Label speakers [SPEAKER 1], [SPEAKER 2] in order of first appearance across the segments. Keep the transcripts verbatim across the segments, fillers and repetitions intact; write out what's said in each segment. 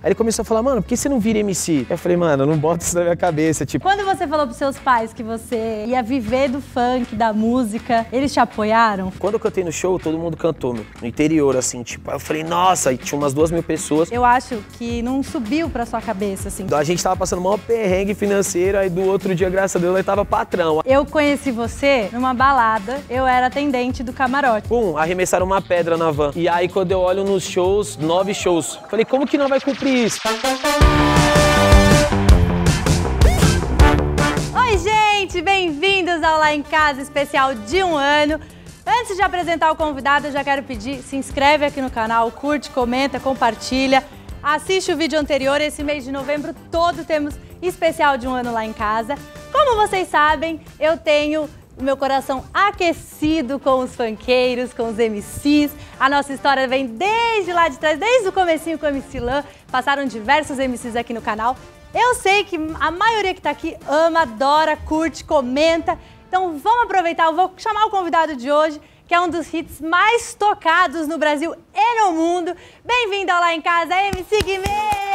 [SPEAKER 1] Aí ele começou a falar, mano, por que você não vira M C? Eu falei, mano, não bota isso na minha cabeça, tipo...
[SPEAKER 2] Quando você falou pros seus pais que você ia viver do funk, da música, eles te apoiaram?
[SPEAKER 1] Quando eu cantei no show, todo mundo cantou, meu, no interior, assim, tipo, aí eu falei, nossa, e tinha umas duas mil pessoas.
[SPEAKER 2] Eu acho que não subiu pra sua cabeça, assim.
[SPEAKER 1] A gente tava passando o maior perrengue financeiro, aí do outro dia, graças a Deus, nós tava patrão.
[SPEAKER 2] Eu conheci você numa balada, eu era atendente do camarote.
[SPEAKER 1] Pum, arremessaram uma pedra na van. E aí, quando eu olho nos shows, nove shows, falei, como que não vai cumprir isso?
[SPEAKER 2] Oi, gente! Bem-vindos ao Lá em Casa especial de um ano. Antes de apresentar o convidado, eu já quero pedir, se inscreve aqui no canal, curte, comenta, compartilha. Assiste o vídeo anterior, esse mês de novembro todo temos especial de um ano lá em casa. Como vocês sabem, eu tenho o meu coração aquecido com os funkeiros, com os M Cs. A nossa história vem desde lá de trás, desde o comecinho com o M C Lan. Passaram diversos M Cs aqui no canal. Eu sei que a maioria que tá aqui ama, adora, curte, comenta. Então vamos aproveitar, eu vou chamar o convidado de hoje, que é um dos hits mais tocados no Brasil e no mundo. Bem-vindo ao Lá em Casa, M C Guimê!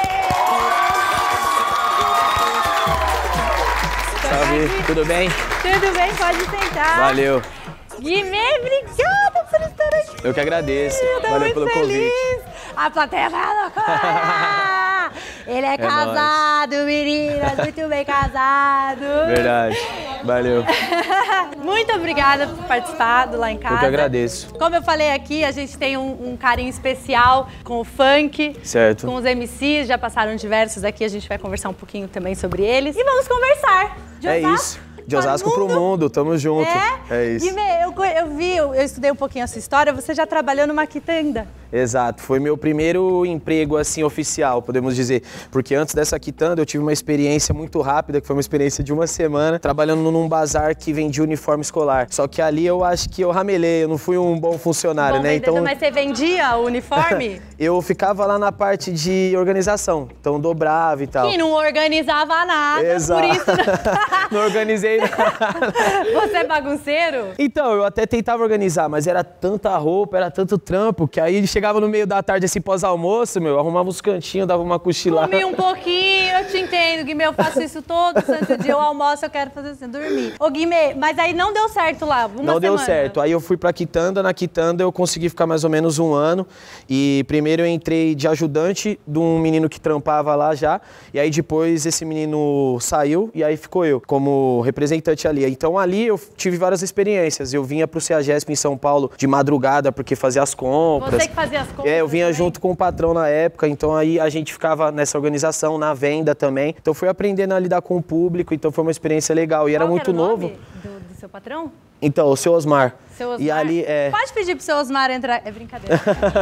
[SPEAKER 1] Salve, tudo bem?
[SPEAKER 2] Tudo bem, pode sentar.
[SPEAKER 1] Valeu.
[SPEAKER 2] Guimê, obrigada por estar aqui.
[SPEAKER 1] Eu que agradeço.
[SPEAKER 2] Eu tô
[SPEAKER 1] Valeu
[SPEAKER 2] muito
[SPEAKER 1] pelo
[SPEAKER 2] feliz.
[SPEAKER 1] convite.
[SPEAKER 2] A plateia vai loucura. Ele é, é casado, nóis. Meninas, muito bem casado.
[SPEAKER 1] Verdade, valeu.
[SPEAKER 2] Muito obrigada por participar do Lá em Casa.
[SPEAKER 1] Eu que agradeço.
[SPEAKER 2] Como eu falei aqui, a gente tem um, um carinho especial com o funk.
[SPEAKER 1] Certo.
[SPEAKER 2] Com os M Cs, já passaram diversos aqui, a gente vai conversar um pouquinho também sobre eles. E vamos conversar. De
[SPEAKER 1] é isso. De Osasco pro mundo, tamo junto.
[SPEAKER 2] É?
[SPEAKER 1] É isso.
[SPEAKER 2] Guimê, eu, eu vi, eu, eu estudei um pouquinho a sua história, você já trabalhou numa quitanda.
[SPEAKER 1] Exato, foi meu primeiro emprego assim oficial, podemos dizer, porque antes dessa quitanda eu tive uma experiência muito rápida, que foi uma experiência de uma semana, trabalhando num bazar que vendia uniforme escolar. Só que ali eu acho que eu ramelei, eu não fui um bom funcionário,
[SPEAKER 2] bom
[SPEAKER 1] né?
[SPEAKER 2] Vendedor,
[SPEAKER 1] então,
[SPEAKER 2] mas você vendia o uniforme?
[SPEAKER 1] Eu ficava lá na parte de organização, então dobrava e tal.
[SPEAKER 2] Que não organizava nada,
[SPEAKER 1] exato.
[SPEAKER 2] Por isso
[SPEAKER 1] não... não organizei nada.
[SPEAKER 2] Você é bagunceiro?
[SPEAKER 1] Então, eu até tentava organizar, mas era tanta roupa, era tanto trampo, que aí chegava no meio da tarde, assim, pós-almoço, meu, arrumava uns cantinhos, dava uma cochilada.
[SPEAKER 2] Comi um pouquinho, eu te entendo, Guimê, eu faço isso todo santo dia, eu almoço, eu quero fazer assim, dormir. Ô, Guimê, mas aí não deu certo lá, uma
[SPEAKER 1] Não
[SPEAKER 2] semana.
[SPEAKER 1] deu certo, aí eu fui pra quitanda, na quitanda eu consegui ficar mais ou menos um ano, e primeiro eu entrei de ajudante de um menino que trampava lá já, e aí depois esse menino saiu, e aí ficou eu, como representante ali. Então ali eu tive várias experiências, eu vinha pro CEAGESP em São Paulo de madrugada, porque fazia as compras.
[SPEAKER 2] Você que fazia as compras?
[SPEAKER 1] É, eu vinha
[SPEAKER 2] também?
[SPEAKER 1] junto com o patrão na época, então aí a gente ficava nessa organização, na venda também. Então fui aprendendo a lidar com o público, então foi uma experiência legal. E era
[SPEAKER 2] Qual
[SPEAKER 1] muito
[SPEAKER 2] era o
[SPEAKER 1] novo.
[SPEAKER 2] nome do, do seu patrão?
[SPEAKER 1] Então, o seu Osmar.
[SPEAKER 2] Seu Osmar.
[SPEAKER 1] E ali, é...
[SPEAKER 2] Pode pedir pro seu Osmar entrar... É brincadeira.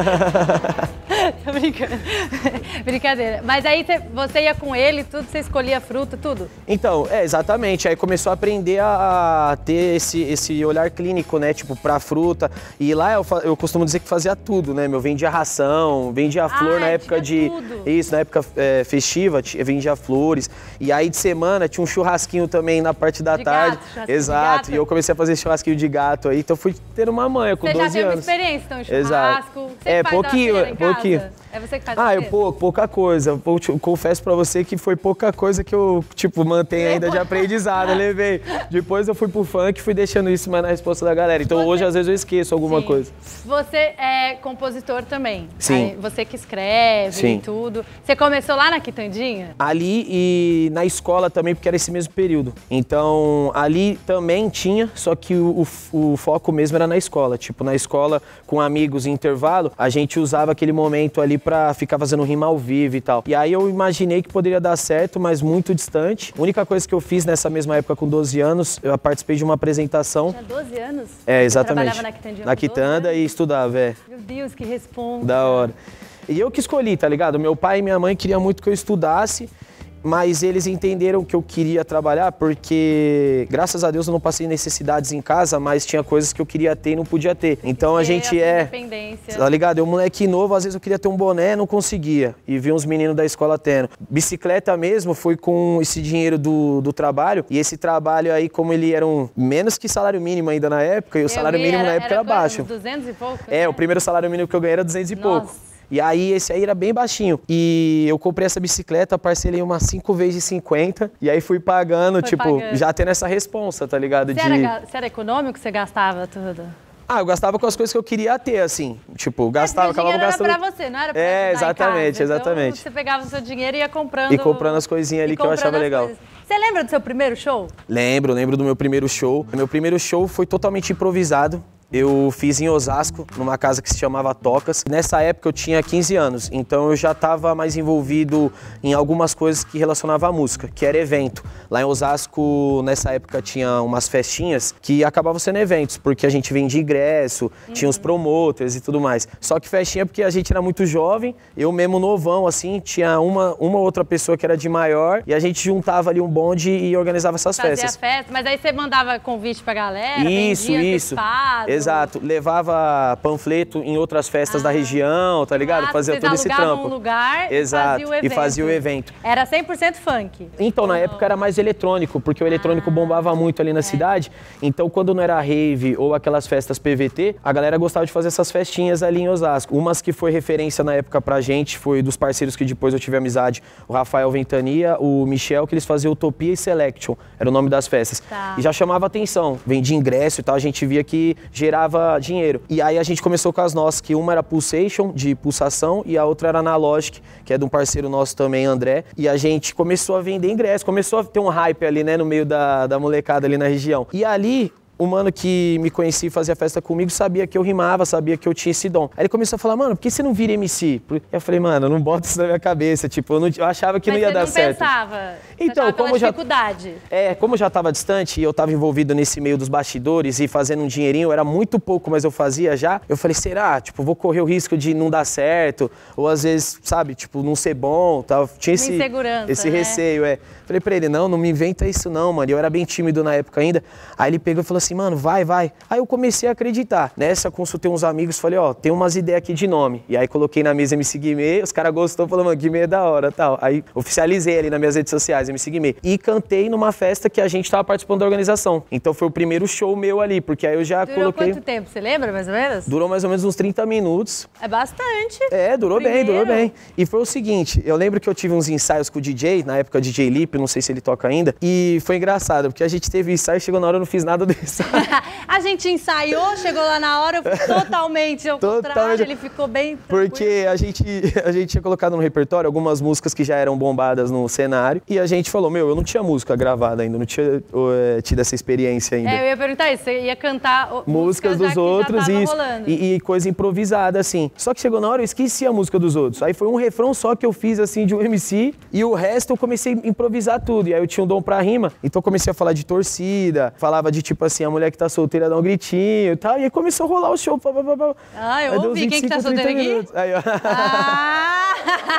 [SPEAKER 2] Tô brincando. Brincadeira. Mas aí você ia com ele, tudo, você escolhia fruta, tudo?
[SPEAKER 1] Então, é, exatamente. Aí começou a aprender a, a ter esse, esse olhar clínico, né? Tipo, pra fruta. E lá eu, eu costumo dizer que fazia tudo, né? Meu, vendia ração, vendia flor
[SPEAKER 2] ah,
[SPEAKER 1] na época de...
[SPEAKER 2] Tudo.
[SPEAKER 1] Isso, na época é, festiva, vendia flores. E aí de semana tinha um churrasquinho também na parte da
[SPEAKER 2] de
[SPEAKER 1] tarde.
[SPEAKER 2] Gato,
[SPEAKER 1] Exato.
[SPEAKER 2] De gato.
[SPEAKER 1] E eu comecei a fazer churrasquinho de gato aí, então fui ter uma manha com
[SPEAKER 2] você
[SPEAKER 1] doze anos.
[SPEAKER 2] Você já teve uma experiência, então, churrasco?
[SPEAKER 1] Exato.
[SPEAKER 2] Você
[SPEAKER 1] é,
[SPEAKER 2] que faz
[SPEAKER 1] pouquinho,
[SPEAKER 2] a em
[SPEAKER 1] pouquinho.
[SPEAKER 2] Casa? É você que faz
[SPEAKER 1] Ah,
[SPEAKER 2] a
[SPEAKER 1] eu pouco, pouca coisa. Eu, eu confesso pra você que foi pouca coisa que eu, tipo, mantenho ainda de aprendizado, eu levei. Depois eu fui pro funk e fui deixando isso mais na resposta da galera. Então você... hoje, às vezes, eu esqueço alguma
[SPEAKER 2] Sim.
[SPEAKER 1] coisa.
[SPEAKER 2] Você é compositor também?
[SPEAKER 1] Sim.
[SPEAKER 2] Aí, você que escreve
[SPEAKER 1] Sim.
[SPEAKER 2] e tudo. Você começou lá na quitandinha?
[SPEAKER 1] Ali e na escola também, porque era esse mesmo período. Então, ali também tinha, só que o, o, o foco mesmo era na escola. Tipo, na escola, com amigos em intervalo, a gente usava aquele momento ali pra ficar fazendo rima ao vivo e tal. E aí eu imaginei que poderia dar certo, mas muito distante. A única coisa que eu fiz nessa mesma época, com doze anos, eu participei de uma apresentação.
[SPEAKER 2] Tinha doze anos?
[SPEAKER 1] É, exatamente.
[SPEAKER 2] Você trabalhava na quitandinha?
[SPEAKER 1] Na quitanda e estudava, é.
[SPEAKER 2] Meu Deus, que responsa.
[SPEAKER 1] Da hora. E eu que escolhi, tá ligado? Meu pai e minha mãe queriam muito que eu estudasse, mas eles entenderam que eu queria trabalhar porque, graças a Deus, eu não passei necessidades em casa, mas tinha coisas que eu queria ter e não podia ter. Então a gente é...
[SPEAKER 2] Independência.
[SPEAKER 1] Tá ligado? Eu, moleque novo, às vezes eu queria ter um boné, não conseguia. E vi uns meninos da escola tendo. Bicicleta mesmo, foi com esse dinheiro do, do trabalho. E esse trabalho aí, como ele era um menos que salário mínimo ainda na época, e o
[SPEAKER 2] Eu
[SPEAKER 1] salário
[SPEAKER 2] vi,
[SPEAKER 1] mínimo
[SPEAKER 2] era,
[SPEAKER 1] na época era,
[SPEAKER 2] era
[SPEAKER 1] baixo.
[SPEAKER 2] duzentos e pouco?
[SPEAKER 1] É,
[SPEAKER 2] né?
[SPEAKER 1] o primeiro salário mínimo que eu ganhei era duzentos e pouco.
[SPEAKER 2] Nossa.
[SPEAKER 1] E aí esse aí era bem baixinho. E eu comprei essa bicicleta, parcelei umas cinco vezes de cinquenta. E aí fui pagando, foi tipo, pagando. Já tendo essa responsa, tá ligado?
[SPEAKER 2] Você, de... era, você era econômico? Você gastava tudo?
[SPEAKER 1] Ah, eu gastava com as coisas que eu queria ter, assim. Tipo, gastava,
[SPEAKER 2] é,
[SPEAKER 1] acabava gastando...
[SPEAKER 2] era pra você, não era pra
[SPEAKER 1] É, exatamente,
[SPEAKER 2] casa.
[SPEAKER 1] exatamente.
[SPEAKER 2] Então, você pegava o seu dinheiro e ia comprando...
[SPEAKER 1] E comprando as coisinhas ali que eu achava legal.
[SPEAKER 2] Coisas. Você lembra do seu primeiro show?
[SPEAKER 1] Lembro, lembro do meu primeiro show. Meu primeiro show foi totalmente improvisado. Eu fiz em Osasco, numa casa que se chamava Tocas. Nessa época eu tinha quinze anos, então eu já estava mais envolvido em algumas coisas que relacionavam à música, que era evento. Lá em Osasco, nessa época, tinha umas festinhas que acabavam sendo eventos, porque a gente vendia ingresso, uhum. tinha os promoters e tudo mais. Só que festinha porque a gente era muito jovem, eu mesmo novão, assim, tinha uma, uma outra pessoa que era de maior, e a gente juntava ali um bonde e organizava essas
[SPEAKER 2] Fazia
[SPEAKER 1] festas.
[SPEAKER 2] Festa, mas aí você mandava convite pra galera,
[SPEAKER 1] isso,
[SPEAKER 2] vendia
[SPEAKER 1] isso.
[SPEAKER 2] antecipado.
[SPEAKER 1] Exato, levava panfleto em outras festas ah, da região, tá ligado?
[SPEAKER 2] Ah,
[SPEAKER 1] fazia todo esse trampo.
[SPEAKER 2] Um lugar
[SPEAKER 1] Exato,
[SPEAKER 2] e fazia o evento.
[SPEAKER 1] E fazia o evento.
[SPEAKER 2] Era cem por cento funk?
[SPEAKER 1] Então, na oh. época era mais eletrônico, porque o eletrônico ah, bombava muito ali na é. cidade. Então, quando não era rave ou aquelas festas P V T, a galera gostava de fazer essas festinhas ali em Osasco. Umas que foi referência na época pra gente, foi dos parceiros que depois eu tive amizade, o Rafael Ventania, o Michel, que eles faziam Utopia e Selection, era o nome das festas.
[SPEAKER 2] Tá.
[SPEAKER 1] E já chamava atenção, vendia ingresso e tal, a gente via que gerava dinheiro. E aí a gente começou com as nossas, que uma era Pulsation, de pulsação, e a outra era Analogic, que é de um parceiro nosso também, André. E a gente começou a vender ingresso, começou a ter um hype ali, né, no meio da, da molecada ali na região. E ali... o mano que me conhecia e fazia festa comigo sabia que eu rimava, sabia que eu tinha esse dom. Aí ele começou a falar, mano, por que você não vira M C? Eu falei, mano, não bota isso na minha cabeça, tipo, eu, não, eu achava que
[SPEAKER 2] Mas
[SPEAKER 1] não ia dar certo.
[SPEAKER 2] Mas você não pensava?
[SPEAKER 1] Então,
[SPEAKER 2] você
[SPEAKER 1] como já
[SPEAKER 2] dificuldade?
[SPEAKER 1] É, como eu já estava distante e eu estava envolvido nesse meio dos bastidores e fazendo um dinheirinho, era muito pouco, mas eu fazia já. Eu falei, será? Tipo, vou correr o risco de não dar certo, ou às vezes, sabe, tipo, não ser bom, tal. Tinha esse
[SPEAKER 2] insegurança,
[SPEAKER 1] esse
[SPEAKER 2] né?
[SPEAKER 1] receio, é. Falei pra ele, não, não me inventa isso não, mano. Eu era bem tímido na época ainda. Aí ele pegou e falou assim, mano, vai, vai. Aí eu comecei a acreditar. Nessa, consultei uns amigos, falei, ó, tem umas ideias aqui de nome. E aí coloquei na mesa M C Guimê, os caras gostou, falaram, mano, Guimê é da hora, tal. Aí oficializei ali nas minhas redes sociais, M C Guimê. E cantei numa festa que a gente tava participando da organização. Então foi o primeiro show meu ali, porque aí eu já
[SPEAKER 2] durou
[SPEAKER 1] coloquei...
[SPEAKER 2] quanto tempo, você lembra, mais ou menos?
[SPEAKER 1] Durou mais ou menos uns trinta minutos.
[SPEAKER 2] É bastante.
[SPEAKER 1] É, durou
[SPEAKER 2] primeiro.
[SPEAKER 1] bem, durou bem. E foi o seguinte, eu lembro que eu tive uns ensaios com o D J, na época D J Lip, não sei se ele toca ainda, e foi engraçado, porque a gente teve ensaio, chegou na hora, eu não fiz nada do ensaio.
[SPEAKER 2] A gente ensaiou, chegou lá na hora, eu fui totalmente ao
[SPEAKER 1] totalmente...
[SPEAKER 2] contrário, ele ficou bem tranquilo.
[SPEAKER 1] Porque a gente, a gente tinha colocado no repertório algumas músicas que já eram bombadas no cenário, e a gente falou, meu, eu não tinha música gravada ainda, não tinha uh, tido essa experiência ainda.
[SPEAKER 2] É, eu ia perguntar isso, você ia cantar
[SPEAKER 1] músicas, músicas dos outros isso, e, e coisa improvisada, assim. Só que chegou na hora, eu esqueci a música dos outros. Aí foi um refrão só que eu fiz, assim, de um M C, e o resto eu comecei a improvisar tudo. E aí eu tinha um dom pra rima, então eu comecei a falar de torcida, falava de, tipo assim, a mulher que tá solteira dá um gritinho e tal, e aí começou a rolar o show. Pá, pá, pá, pá.
[SPEAKER 2] Ah, eu ouvi. vinte e cinco, quem que tá solteiro aqui?
[SPEAKER 1] Aí, ó.
[SPEAKER 2] Ah!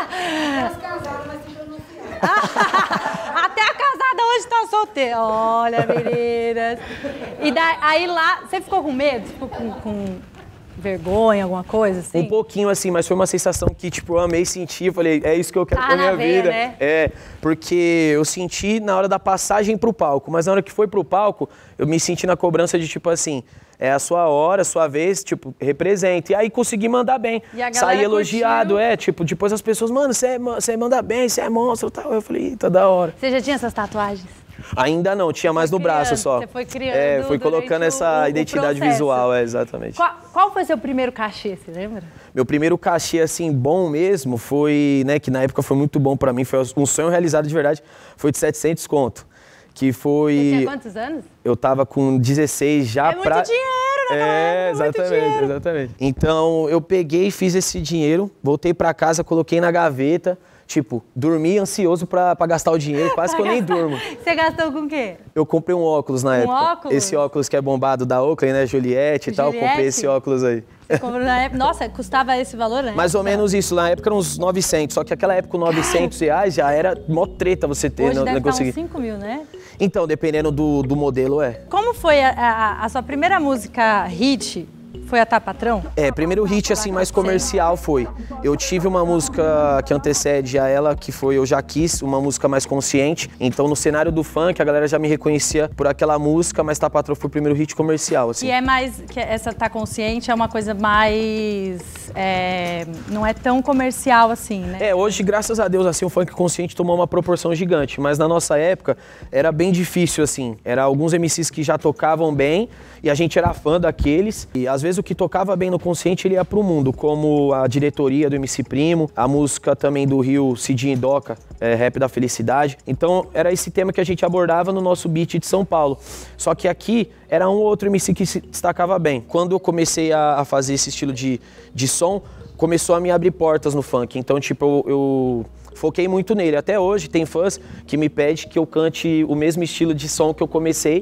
[SPEAKER 2] Até a casada hoje tá solteira. Olha, meninas. E daí, aí lá, você ficou com medo? Ficou com, com vergonha, alguma coisa assim?
[SPEAKER 1] Um pouquinho assim, mas foi uma sensação que, tipo, eu amei sentir. Eu falei, é isso que eu quero
[SPEAKER 2] ah,
[SPEAKER 1] pra minha
[SPEAKER 2] veia,
[SPEAKER 1] vida.
[SPEAKER 2] Né?
[SPEAKER 1] É, porque eu senti na hora da passagem pro palco, mas na hora que foi pro palco, eu me senti na cobrança de, tipo assim, é a sua hora, a sua vez, tipo, representa. E aí consegui mandar bem. Saí elogiado, curtiu. É, tipo, depois as pessoas, mano, você é, manda bem, você é monstro e tal. Eu falei, tá da hora.
[SPEAKER 2] Você já tinha essas tatuagens?
[SPEAKER 1] Ainda não, tinha mais no
[SPEAKER 2] criando,
[SPEAKER 1] braço só.
[SPEAKER 2] Você foi criando.
[SPEAKER 1] É, fui colocando essa
[SPEAKER 2] o,
[SPEAKER 1] identidade
[SPEAKER 2] o
[SPEAKER 1] visual, é, exatamente.
[SPEAKER 2] Qual, qual foi seu primeiro cachê, você lembra?
[SPEAKER 1] Meu primeiro cachê, assim, bom mesmo, foi, né, que na época foi muito bom pra mim, foi um sonho realizado de verdade, foi de setecentos conto. Que foi...
[SPEAKER 2] Você tinha quantos anos?
[SPEAKER 1] Eu tava com dezesseis já
[SPEAKER 2] é
[SPEAKER 1] pra...
[SPEAKER 2] muito dinheiro, né?
[SPEAKER 1] É, exatamente, exatamente. Então, eu peguei, fiz esse dinheiro, voltei pra casa, coloquei na gaveta, tipo, dormi ansioso pra, pra gastar o dinheiro, quase que eu nem durmo.
[SPEAKER 2] Você gastou com o quê?
[SPEAKER 1] Eu comprei um óculos na
[SPEAKER 2] um
[SPEAKER 1] época.
[SPEAKER 2] Óculos?
[SPEAKER 1] Esse óculos que é bombado da Oakley, né, Juliette e tal,
[SPEAKER 2] Juliette?
[SPEAKER 1] comprei esse óculos aí.
[SPEAKER 2] Você comprou na época? Nossa, custava esse valor, né?
[SPEAKER 1] Mais ou menos isso, na época eram uns novecentos, só que aquela época com novecentos reais já era mó treta você ter.
[SPEAKER 2] Hoje
[SPEAKER 1] não,
[SPEAKER 2] deve
[SPEAKER 1] não conseguir.
[SPEAKER 2] uns cinco mil, né?
[SPEAKER 1] Então, dependendo do, do modelo, é.
[SPEAKER 2] Como foi a, a, a sua primeira música hit? foi a Tá Patrão?
[SPEAKER 1] É, primeiro hit assim mais comercial foi. Eu tive uma música que antecede a ela, que foi Eu Já Quis, uma música mais consciente. Então no cenário do funk a galera já me reconhecia por aquela música, mas Tá Patrão foi o primeiro hit comercial, assim.
[SPEAKER 2] E é mais, que essa Tá Consciente é uma coisa mais, é, não é tão comercial assim, né?
[SPEAKER 1] É, hoje, graças a Deus, assim, o funk consciente tomou uma proporção gigante, mas na nossa época era bem difícil, assim. Era alguns M Cs que já tocavam bem e a gente era fã daqueles. E às vezes o que tocava bem no consciente ele ia pro mundo, como a diretoria do M C Primo, a música também do Rio Cidinho e Doca, é, Rap da Felicidade. Então era esse tema que a gente abordava no nosso beat de São Paulo. Só que aqui era um ou outro M C que se destacava bem. Quando eu comecei a, a fazer esse estilo de, de som, começou a me abrir portas no funk. Então, tipo, eu, eu foquei muito nele. Até hoje tem fãs que me pedem que eu cante o mesmo estilo de som que eu comecei,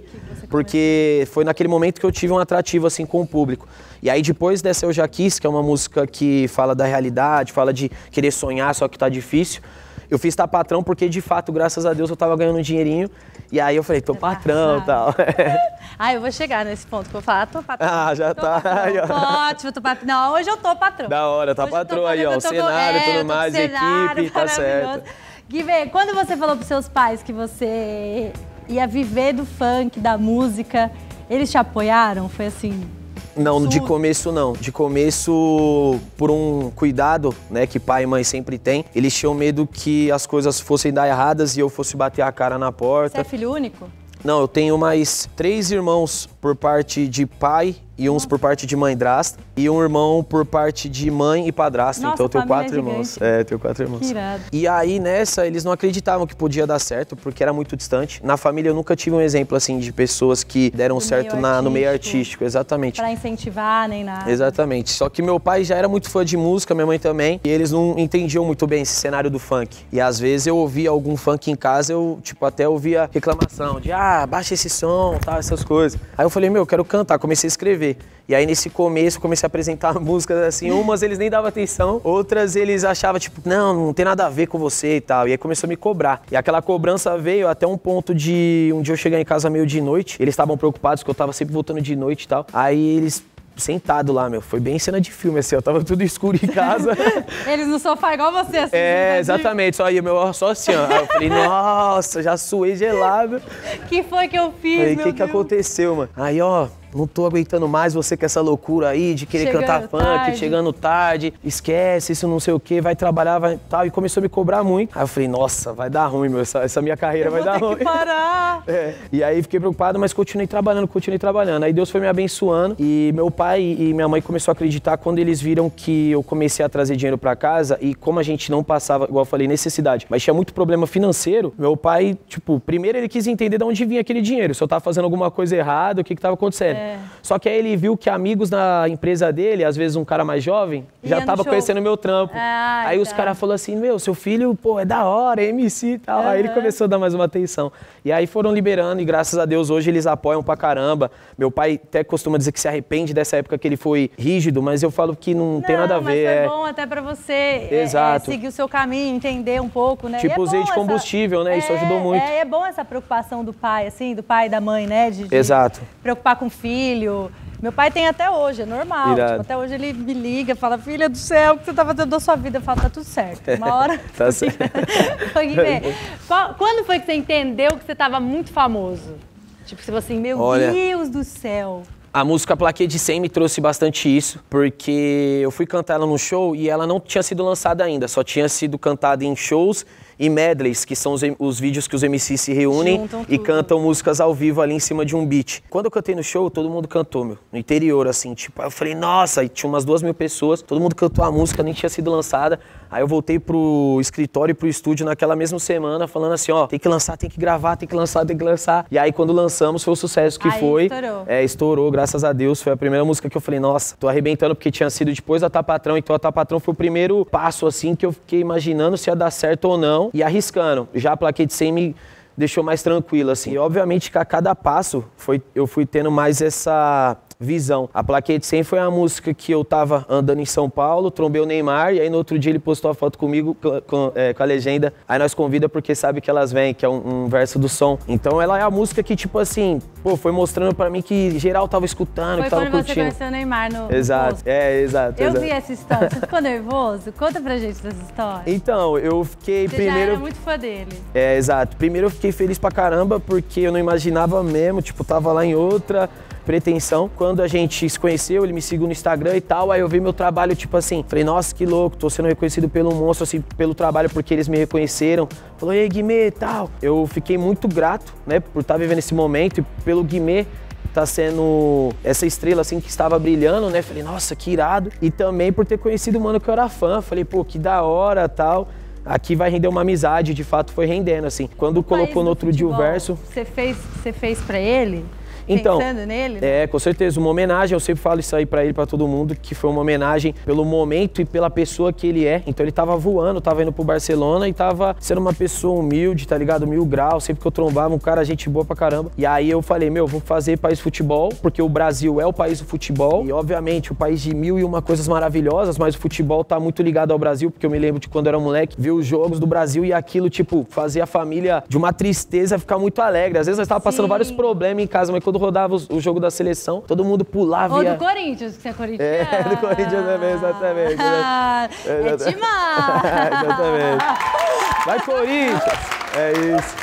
[SPEAKER 1] porque foi naquele momento que eu tive um atrativo assim com o público. E aí depois dessa Eu Já Quis, que é uma música que fala da realidade, fala de querer sonhar, só que tá difícil, eu fiz Tá Patrão porque de fato, graças a Deus, eu tava ganhando um dinheirinho. E aí eu falei, tô patrão e tal.
[SPEAKER 2] Ah, eu vou chegar nesse ponto que eu vou falar, tô patrão.
[SPEAKER 1] Ah, já
[SPEAKER 2] tô
[SPEAKER 1] tá.
[SPEAKER 2] Patrão. Ótimo, tô patrão. Não, hoje eu tô patrão.
[SPEAKER 1] Da hora, tá
[SPEAKER 2] hoje
[SPEAKER 1] patrão aí, ó. O cenário e tudo mais, equipe, tá certo.
[SPEAKER 2] Guivê, quando você falou pros seus pais que você ia viver do funk, da música, eles te apoiaram? Foi assim...
[SPEAKER 1] Não, de começo não. De começo, por um cuidado, né, que pai e mãe sempre têm, eles tinham medo que as coisas fossem dar erradas e eu fosse bater a cara na porta.
[SPEAKER 2] Você é filho único?
[SPEAKER 1] Não, eu tenho mais três irmãos por parte de pai e uns por parte de mãe-drasta e um irmão por parte de mãe e padrasto.
[SPEAKER 2] Nossa,
[SPEAKER 1] então eu tenho quatro
[SPEAKER 2] é
[SPEAKER 1] irmãos. É, tenho quatro irmãos.
[SPEAKER 2] Que irado.
[SPEAKER 1] E aí nessa eles não acreditavam que podia dar certo porque era muito distante. Na família eu nunca tive um exemplo assim de pessoas que deram
[SPEAKER 2] Do
[SPEAKER 1] certo
[SPEAKER 2] meio
[SPEAKER 1] na, no meio
[SPEAKER 2] artístico.
[SPEAKER 1] artístico, exatamente.
[SPEAKER 2] Pra incentivar, nem nada.
[SPEAKER 1] Exatamente. Só que meu pai já era muito fã de música, minha mãe também, e eles não entendiam muito bem esse cenário do funk. E às vezes eu ouvia algum funk em casa, eu tipo até ouvia reclamação de ah, baixa esse som, tal, essas coisas. Aí eu falei, meu, eu quero cantar, comecei a escrever. E aí nesse começo eu comecei a apresentar músicas assim, umas eles nem davam atenção, outras eles achavam tipo, não, não tem nada a ver com você e tal. E aí começou a me cobrar. E aquela cobrança veio até um ponto de um dia eu chegar em casa meio de noite, eles estavam preocupados que eu tava sempre voltando de noite e tal. Aí eles sentado lá, meu, foi bem cena de filme, assim, eu tava tudo escuro em casa.
[SPEAKER 2] Eles no sofá igual você, assim.
[SPEAKER 1] É, exatamente, só ia meu só assim, ó. Aí eu falei, nossa, já suei gelado.
[SPEAKER 2] Que foi que eu fiz,
[SPEAKER 1] Falei,
[SPEAKER 2] meu
[SPEAKER 1] o que que
[SPEAKER 2] Deus?
[SPEAKER 1] aconteceu, mano? Aí, ó, não tô aguentando mais você com essa loucura aí de querer
[SPEAKER 2] Chegando
[SPEAKER 1] cantar funk,
[SPEAKER 2] tarde.
[SPEAKER 1] chegando tarde, esquece isso, não sei o que, vai trabalhar, vai tal. E começou a me cobrar muito. Aí eu falei, nossa, vai dar ruim, meu, essa, essa minha carreira
[SPEAKER 2] Eu
[SPEAKER 1] vai
[SPEAKER 2] vou
[SPEAKER 1] dar
[SPEAKER 2] ter
[SPEAKER 1] ruim.
[SPEAKER 2] que parar.
[SPEAKER 1] É. E aí fiquei preocupado, mas continuei trabalhando, continuei trabalhando. Aí Deus foi me abençoando e meu pai e minha mãe começaram a acreditar quando eles viram que eu comecei a trazer dinheiro pra casa e como a gente não passava, igual eu falei, necessidade, mas tinha muito problema financeiro, meu pai, tipo, primeiro ele quis entender de onde vinha aquele dinheiro, se eu tava fazendo alguma coisa errada, o que que tava acontecendo.
[SPEAKER 2] É.
[SPEAKER 1] Só que aí ele viu que amigos na empresa dele, às vezes um cara mais jovem, já
[SPEAKER 2] Ia no
[SPEAKER 1] tava
[SPEAKER 2] show.
[SPEAKER 1] conhecendo meu trampo.
[SPEAKER 2] Ah,
[SPEAKER 1] aí os
[SPEAKER 2] tá.
[SPEAKER 1] caras falaram assim, meu, seu filho, pô, é da hora, é M C e tal. Aí ele
[SPEAKER 2] Aham.
[SPEAKER 1] começou a dar mais uma atenção. E aí foram liberando e graças a Deus hoje eles apoiam pra caramba. Meu pai até costuma dizer que se arrepende dessa época que ele foi rígido, mas eu falo que não, tem nada a
[SPEAKER 2] mas
[SPEAKER 1] ver.
[SPEAKER 2] foi
[SPEAKER 1] é...
[SPEAKER 2] bom até pra você é,
[SPEAKER 1] Exato.
[SPEAKER 2] é, seguir o seu caminho, entender um pouco, né? E
[SPEAKER 1] Tipo,
[SPEAKER 2] é
[SPEAKER 1] usei
[SPEAKER 2] bom
[SPEAKER 1] de
[SPEAKER 2] essa-
[SPEAKER 1] combustível, né? Isso
[SPEAKER 2] É,
[SPEAKER 1] ajudou muito.
[SPEAKER 2] É, é bom essa preocupação do pai, assim, do pai e da mãe, né? De, de
[SPEAKER 1] Exato.
[SPEAKER 2] preocupar com o filho. Meu pai tem até hoje, é normal.
[SPEAKER 1] Irado.
[SPEAKER 2] Tipo, até hoje ele me liga, fala, filha do céu, o que você tá fazendo da sua vida? Eu falo, tá tudo certo. Uma hora...
[SPEAKER 1] Tá certo.
[SPEAKER 2] Ô, Guimê, qual- quando foi que você entendeu que você tava muito famoso? Tipo, você falou assim, meu
[SPEAKER 1] Olha,
[SPEAKER 2] Deus do céu.
[SPEAKER 1] A música Plaquê de cem me trouxe bastante isso, porque eu fui cantar ela no show e ela não tinha sido lançada ainda, só tinha sido cantada em shows e medleys, que são os, os vídeos que os M Cs se reúnem
[SPEAKER 2] Juntam
[SPEAKER 1] e
[SPEAKER 2] tudo.
[SPEAKER 1] cantam músicas ao vivo ali em cima de um beat. Quando eu cantei no show, todo mundo cantou, meu, no interior, assim, tipo, aí eu falei, nossa, e tinha umas duas mil pessoas, todo mundo cantou a música, nem tinha sido lançada. Aí eu voltei pro escritório e pro estúdio naquela mesma semana, falando assim, ó, tem que lançar, tem que gravar, tem que lançar, tem que lançar. E aí quando lançamos foi o sucesso que
[SPEAKER 2] Aí
[SPEAKER 1] foi.
[SPEAKER 2] estourou.
[SPEAKER 1] É, estourou, graças a Deus. Foi a primeira música que eu falei, nossa, tô arrebentando, porque tinha sido depois da Tá Patrão. Então a Tá Patrão foi o primeiro passo, assim, que eu fiquei imaginando se ia dar certo ou não e arriscando. Já a Plaquê de cem me deixou mais tranquilo, assim. E obviamente que a cada passo foi, eu fui tendo mais essa Visão. A Plaquete cem foi a música que eu tava andando em São Paulo, trombei o Neymar, e aí no outro dia ele postou a foto comigo com, com, é, com a legenda, aí nós convida porque sabe que elas vêm, que é um, um verso do som. Então ela é a música que, tipo assim, pô, foi mostrando pra mim que geral tava escutando,
[SPEAKER 2] foi
[SPEAKER 1] que tava
[SPEAKER 2] quando
[SPEAKER 1] curtindo.
[SPEAKER 2] Você conheceu o Neymar no
[SPEAKER 1] Exato,
[SPEAKER 2] post.
[SPEAKER 1] é, exato.
[SPEAKER 2] Eu
[SPEAKER 1] exato.
[SPEAKER 2] vi essa história, você ficou nervoso? Conta pra gente dessa história.
[SPEAKER 1] Então, eu fiquei
[SPEAKER 2] você
[SPEAKER 1] primeiro...
[SPEAKER 2] já era muito fã dele.
[SPEAKER 1] É, exato. Primeiro eu fiquei feliz pra caramba, porque eu não imaginava mesmo, tipo, tava lá em outra pretensão. Quando a gente se conheceu, ele me seguiu no Instagram e tal, aí eu vi meu trabalho, tipo assim, falei, nossa, que louco, tô sendo reconhecido pelo monstro, assim, pelo trabalho, porque eles me reconheceram. Falou, ei, Guimê, tal. Eu fiquei muito grato, né, por estar vivendo esse momento e pelo Guimê tá sendo essa estrela, assim, que estava brilhando, né, falei, nossa, que irado. E também por ter conhecido o mano que eu era fã, falei, pô, que da hora, tal. Aqui vai render uma amizade, de fato foi rendendo, assim. Quando colocou no outro dia o verso...
[SPEAKER 2] Você fez, você fez pra ele?
[SPEAKER 1] Então,
[SPEAKER 2] pensando nele, né?
[SPEAKER 1] É, com certeza, uma homenagem, eu sempre falo isso aí pra ele, pra todo mundo, que foi uma homenagem pelo momento e pela pessoa que ele é. Então ele tava voando, tava indo pro Barcelona e tava sendo uma pessoa humilde, tá ligado? Mil graus, sempre que eu trombava, um cara, gente boa pra caramba. E aí eu falei, meu, vou fazer país futebol, porque o Brasil é o país do futebol. E obviamente o país de mil e uma coisas maravilhosas, mas o futebol tá muito ligado ao Brasil, porque eu me lembro de quando eu era moleque, ver os jogos do Brasil e aquilo, tipo, fazia a família de uma tristeza ficar muito alegre. Às vezes nós tava passando Sim. vários problemas em casa, mas quando rodava o jogo da seleção, todo mundo pulava.
[SPEAKER 2] Ou
[SPEAKER 1] via...
[SPEAKER 2] do Corinthians, que você é corintiano.
[SPEAKER 1] É, do Corinthians também, exatamente.
[SPEAKER 2] Ah, é demais.
[SPEAKER 1] Exatamente. Vai, Corinthians! É isso.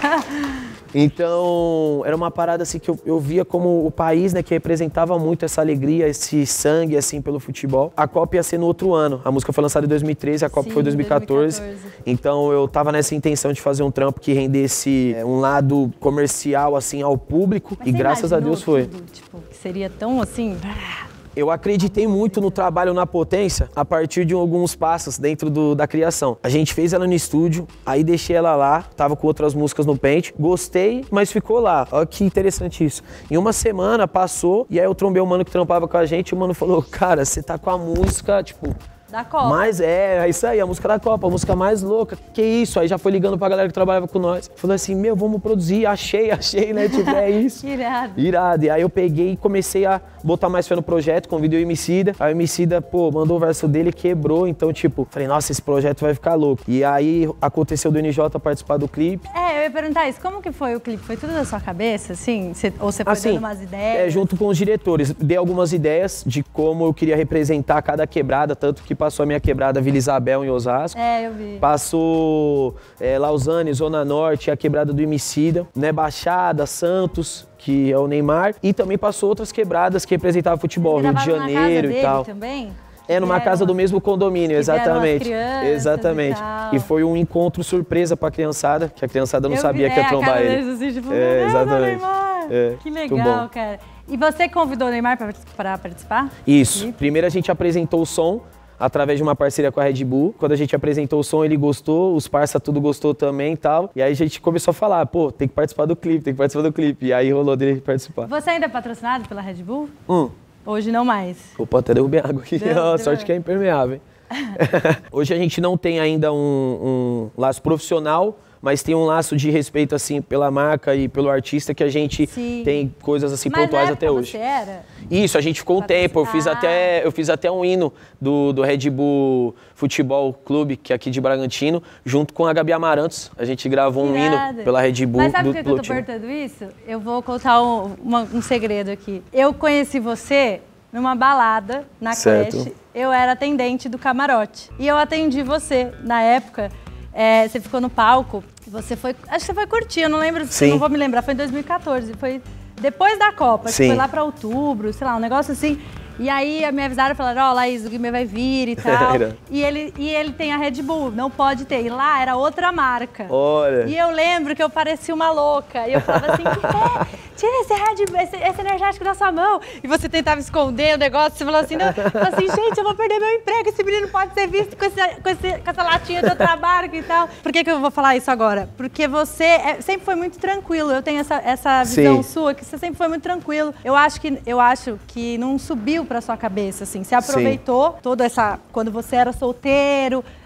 [SPEAKER 1] Então, era uma parada assim que eu, eu via como o país, né, que representava muito essa alegria, esse sangue, assim, pelo futebol. A Copa ia ser no outro ano. A música foi lançada em dois mil e treze, a Copa
[SPEAKER 2] Sim,
[SPEAKER 1] foi em dois mil e quatorze. dois mil e quatorze. Então, eu tava nessa intenção de fazer um trampo que rendesse é, um lado comercial, assim, ao público.
[SPEAKER 2] Mas
[SPEAKER 1] e graças a Deus foi.
[SPEAKER 2] Tudo, tipo, que seria tão, assim...
[SPEAKER 1] Eu acreditei muito no trabalho na Potência a partir de alguns passos dentro do, da criação. A gente fez ela no estúdio, aí deixei ela lá, tava com outras músicas no pente, gostei, mas ficou lá. Olha que interessante isso. Em uma semana passou, e aí eu trombei o mano que trampava com a gente, e o mano falou, cara, você tá com a música, tipo...
[SPEAKER 2] Da Copa.
[SPEAKER 1] Mas é, é isso aí, a música da Copa, a música mais louca. Que isso? Aí já foi ligando pra galera que trabalhava com nós. Falou assim, meu, vamos produzir, achei, achei, né? Tipo, é isso.
[SPEAKER 2] Irado.
[SPEAKER 1] Irado. E aí eu peguei e comecei a botar mais fé no projeto, convidei o Emicida. Aí o Emicida, pô, mandou o verso dele, quebrou. Então, tipo, falei, nossa, esse projeto vai ficar louco. E aí aconteceu do N J participar do clipe.
[SPEAKER 2] É, eu ia perguntar isso, como que foi o clipe? Foi tudo da sua cabeça, assim? Cê, ou você foi
[SPEAKER 1] assim,
[SPEAKER 2] dando umas ideias?
[SPEAKER 1] É, junto com os diretores. Dei algumas ideias de como eu queria representar cada quebrada, tanto que passou a minha quebrada Vila Isabel em Osasco.
[SPEAKER 2] É, eu vi.
[SPEAKER 1] Passou é, Lausanne, Zona Norte, a quebrada do Emicida, né, Baixada, Santos, que é o Neymar, e também passou outras quebradas que representavam futebol, Rio de Janeiro e tal.
[SPEAKER 2] Também?
[SPEAKER 1] É, numa casa do mesmo condomínio, exatamente. Exatamente.
[SPEAKER 2] E,
[SPEAKER 1] e foi um encontro surpresa pra criançada, que a criançada não
[SPEAKER 2] eu
[SPEAKER 1] sabia
[SPEAKER 2] vi,
[SPEAKER 1] que ia
[SPEAKER 2] é,
[SPEAKER 1] trombar
[SPEAKER 2] a
[SPEAKER 1] ele.
[SPEAKER 2] Assim, tipo,
[SPEAKER 1] é, exatamente.
[SPEAKER 2] Neymar.
[SPEAKER 1] É,
[SPEAKER 2] que legal, cara. E você convidou o Neymar para participar?
[SPEAKER 1] Isso. Primeiro a gente apresentou o som através de uma parceria com a Red Bull. Quando a gente apresentou o som, ele gostou, os parça tudo gostou também e tal. E aí a gente começou a falar, pô, tem que participar do clipe, tem que participar do clipe. E aí rolou dele participar.
[SPEAKER 2] Você ainda é patrocinado pela Red Bull?
[SPEAKER 1] Hum.
[SPEAKER 2] Hoje não mais.
[SPEAKER 1] Opa, até derrubei água aqui.
[SPEAKER 2] Deu,
[SPEAKER 1] oh,
[SPEAKER 2] deu
[SPEAKER 1] sorte que é impermeável, hein? Hoje a gente não tem ainda um, um laço profissional, mas tem um laço de respeito, assim, pela marca e pelo artista que a gente Sim. tem coisas, assim,
[SPEAKER 2] mas
[SPEAKER 1] pontuais
[SPEAKER 2] na
[SPEAKER 1] até hoje.
[SPEAKER 2] Você era?
[SPEAKER 1] Isso, a gente ficou um tempo. Eu fiz, até, eu fiz até um hino do, do Red Bull Futebol Clube, que é aqui de Bragantino, junto com a Gabi Amarantos. A gente gravou um
[SPEAKER 2] Irado.
[SPEAKER 1] hino pela Red Bull.
[SPEAKER 2] Mas sabe
[SPEAKER 1] do,
[SPEAKER 2] por que eu tô perguntando isso? Eu vou contar um, uma, um segredo aqui. Eu conheci você numa balada, na
[SPEAKER 1] certo.
[SPEAKER 2] creche. Eu era atendente do camarote. E eu atendi você, na época. É, você ficou no palco, você foi, acho que você foi curtir, eu não lembro, não vou me lembrar, foi em dois mil e quatorze, foi depois da Copa, acho que foi lá pra outubro, sei lá, um negócio assim. E aí me avisaram e falaram, ó, oh, Laís, o Guimê vai vir e tal. e, ele, e ele tem a Red Bull, não pode ter. E lá era outra marca.
[SPEAKER 1] Olha.
[SPEAKER 2] E eu lembro que eu parecia uma louca. E eu falava assim, que é? Tira esse Red Bull, esse, esse energético da sua mão. E você tentava esconder o negócio, você falou assim, não, falou assim, gente, eu vou perder meu emprego, esse menino pode ser visto com, esse, com, esse, com essa latinha de outra marca e tal. Por que que eu vou falar isso agora? Porque você é, sempre foi muito tranquilo. Eu tenho essa, essa visão Sim. sua, que você sempre foi muito tranquilo. Eu acho que, eu acho que não subiu pra sua cabeça, assim. Você aproveitou Sim. toda essa... Quando você era solteiro,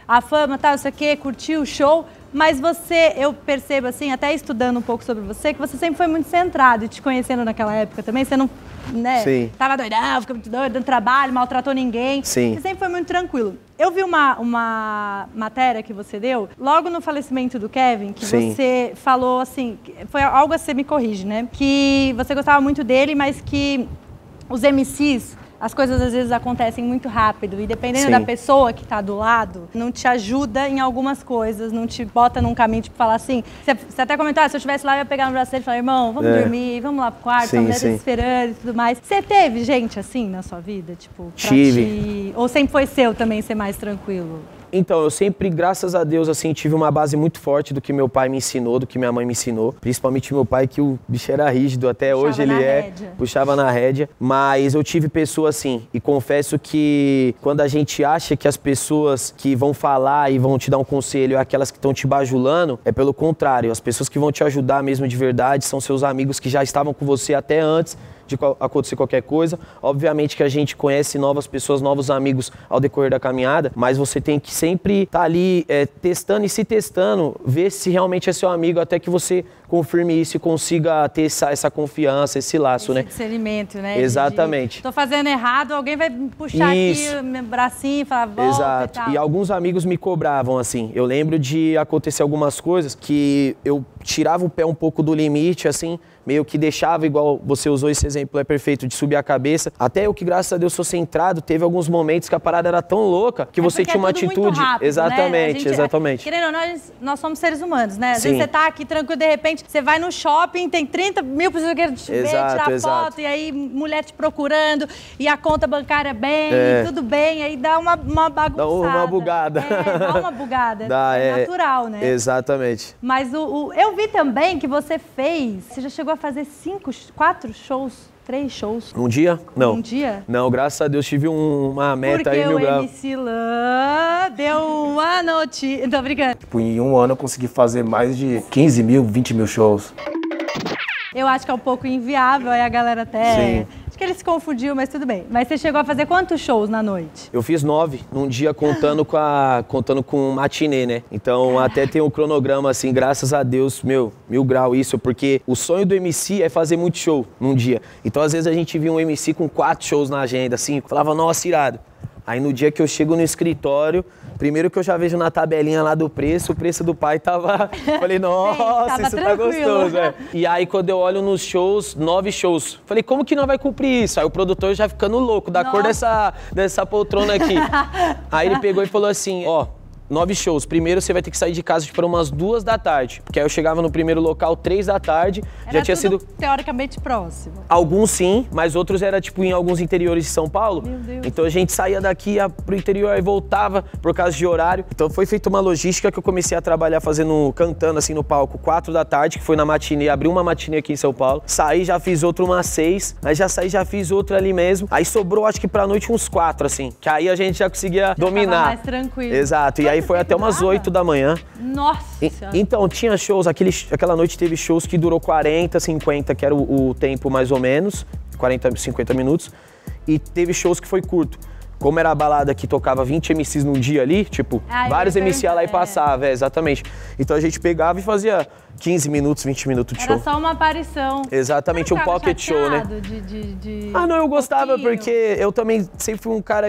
[SPEAKER 2] a fama, tal, não sei o quê, curtiu o show. Mas você, eu percebo assim, até estudando um pouco sobre você, que você sempre foi muito centrado. E te conhecendo naquela época também, você não, né,
[SPEAKER 1] Sim.
[SPEAKER 2] tava doidão, ficou muito doido, dando trabalho, maltratou ninguém.
[SPEAKER 1] Sim.
[SPEAKER 2] Você sempre foi muito tranquilo. Eu vi uma, uma matéria que você deu, logo no falecimento do Kevin, que Sim. você falou assim, foi algo assim, você me corrige, né? Que você gostava muito dele, mas que os M Cs... as coisas às vezes acontecem muito rápido e dependendo Sim. da pessoa que tá do lado, não te ajuda em algumas coisas, não te bota num caminho, tipo, falar assim, você, você até comentou, ah, se eu estivesse lá eu ia pegar no braço dele e falar, irmão, vamos é. dormir, vamos lá pro quarto, sim, a mulher tá esperando e tudo mais. Você teve gente assim na sua vida, tipo, pra
[SPEAKER 1] Tive.
[SPEAKER 2] Ti... Ou sempre foi seu também ser mais tranquilo?
[SPEAKER 1] Então, eu sempre, graças a Deus, assim, tive uma base muito forte do que meu pai me ensinou, do que minha mãe me ensinou. Principalmente meu pai, que o bicho era rígido, até puxava hoje ele é, rédea. puxava na rédea. Mas eu tive pessoas assim, e confesso que quando a gente acha que as pessoas que vão falar e vão te dar um conselho é aquelas que estão te bajulando, é pelo contrário. As pessoas que vão te ajudar mesmo de verdade são seus amigos que já estavam com você até antes de acontecer qualquer coisa. Obviamente que a gente conhece novas pessoas, novos amigos ao decorrer da caminhada, mas você tem que sempre estar tá ali é, testando e se testando, ver se realmente é seu amigo, até que você confirme isso e consiga ter essa, essa confiança, esse laço, esse né?
[SPEAKER 2] discernimento, né?
[SPEAKER 1] Exatamente.
[SPEAKER 2] De, de, tô fazendo errado, alguém vai puxar isso. aqui o meu bracinho e falar, volta.
[SPEAKER 1] Exato.
[SPEAKER 2] E tal.
[SPEAKER 1] E alguns amigos me cobravam, assim. Eu lembro de acontecer algumas coisas que eu tirava o pé um pouco do limite, assim, meio que deixava, igual você usou esse exemplo, é perfeito, de subir a cabeça. Até eu que, graças a Deus, sou centrado, teve alguns momentos que a parada era tão louca que é você tinha uma
[SPEAKER 2] é tudo
[SPEAKER 1] atitude.
[SPEAKER 2] Muito rápido,
[SPEAKER 1] exatamente,
[SPEAKER 2] né? gente,
[SPEAKER 1] exatamente.
[SPEAKER 2] Querendo ou não, nós, nós somos seres humanos, né? Às
[SPEAKER 1] Sim.
[SPEAKER 2] vezes você tá aqui tranquilo, de repente, você vai no shopping, tem trinta mil pessoas querendo te ver,
[SPEAKER 1] exato,
[SPEAKER 2] tirar
[SPEAKER 1] exato.
[SPEAKER 2] foto, e aí mulher te procurando, e a conta bancária bem,
[SPEAKER 1] é.
[SPEAKER 2] e tudo bem, aí dá uma, uma bagunçada.
[SPEAKER 1] Dá uma bugada.
[SPEAKER 2] É, dá uma bugada.
[SPEAKER 1] Dá,
[SPEAKER 2] é,
[SPEAKER 1] é
[SPEAKER 2] natural, né?
[SPEAKER 1] Exatamente.
[SPEAKER 2] Mas o, o, eu vi também que você fez, você já chegou a fazer cinco, quatro shows, três shows.
[SPEAKER 1] Um dia? Não.
[SPEAKER 2] Um dia?
[SPEAKER 1] Não, graças a Deus tive um, uma meta
[SPEAKER 2] Porque
[SPEAKER 1] aí, mil graus.
[SPEAKER 2] Porque o M C Lan deu uma notícia. Tô brincando.
[SPEAKER 3] Tipo, em um ano eu consegui fazer mais de quinze mil, vinte mil shows.
[SPEAKER 2] Eu acho que é um pouco inviável, aí a galera até...
[SPEAKER 1] Sim.
[SPEAKER 2] Acho que ele se confundiu, mas tudo bem. Mas você chegou a fazer quantos shows na noite?
[SPEAKER 1] Eu fiz nove num dia contando com a contando com matinê, né? Então até tem um cronograma assim, graças a Deus, meu, mil grau isso, porque o sonho do M C é fazer muito show num dia. Então às vezes a gente via um M C com quatro shows na agenda, assim, falava, nossa, irado. Aí no dia que eu chego no escritório, primeiro que eu já vejo na tabelinha lá do preço, o preço do pai tava... Falei, nossa, isso tá gostoso, é. E aí quando eu olho nos shows, nove shows. Falei, como que não vai cumprir isso? Aí o produtor já ficando louco, da nossa. cor dessa, dessa poltrona aqui. Aí ele pegou e falou assim, ó... Nove shows. Primeiro você vai ter que sair de casa tipo, para umas duas da tarde. Porque aí eu chegava no primeiro local três da tarde.
[SPEAKER 2] Era
[SPEAKER 1] já tinha
[SPEAKER 2] tudo
[SPEAKER 1] sido
[SPEAKER 2] teoricamente próximo.
[SPEAKER 1] Alguns sim, mas outros era tipo em alguns interiores de São Paulo.
[SPEAKER 2] Meu Deus.
[SPEAKER 1] Então a gente saía daqui ia pro interior e voltava por causa de horário. Então foi feita uma logística que eu comecei a trabalhar fazendo, cantando assim no palco quatro da tarde, que foi na matinê, abri uma matinê aqui em São Paulo. Saí, já fiz outra umas seis, aí já saí, já fiz outra ali mesmo. Aí sobrou acho que pra noite uns quatro, assim. Que aí a gente já conseguia já dominar.
[SPEAKER 2] Tava mais tranquilo.
[SPEAKER 1] Exato, e aí foi até umas oito da manhã.
[SPEAKER 2] Nossa!
[SPEAKER 1] E, então, tinha shows, aquele, aquela noite teve shows que durou quarenta, cinquenta, que era o, o tempo mais ou menos, quarenta, cinquenta minutos, e teve shows que foi curto. Como era a balada que tocava vinte M Cs num dia ali, tipo, ah, vários M Cs lá e passava, é, exatamente. Então a gente pegava e fazia quinze minutos, vinte minutos de show.
[SPEAKER 2] Era só uma aparição.
[SPEAKER 1] Exatamente, um pocket show, né?
[SPEAKER 2] De, de, de...
[SPEAKER 1] Ah, não, eu gostava um porque eu também sempre fui um cara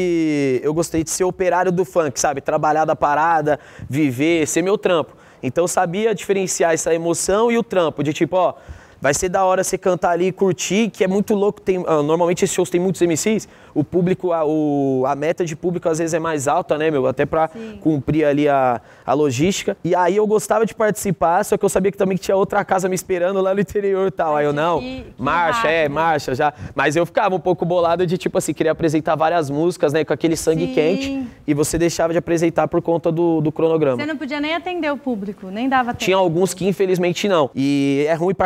[SPEAKER 1] que eu gostei de ser operário do funk, sabe? Trabalhar da parada, viver, ser meu trampo. Então eu sabia diferenciar essa emoção e o trampo, de tipo, ó, vai ser da hora você cantar ali e curtir, que é muito louco. Tem, uh, normalmente esses shows tem muitos M Cs, o público, a, o, a meta de público às vezes é mais alta, né, meu? Até pra Sim. cumprir ali a, a logística. E aí eu gostava de participar, só que eu sabia que também tinha outra casa me esperando lá no interior e tal. Aí eu, não, que, que marcha, rápido. é, marcha já. Mas eu ficava um pouco bolado de, tipo assim, queria apresentar várias músicas, né, com aquele sangue Sim. quente. E você deixava de apresentar por conta do, do cronograma.
[SPEAKER 2] Você não podia nem atender o público, nem dava tempo.
[SPEAKER 1] Tinha alguns que infelizmente não. E é ruim pra caramba.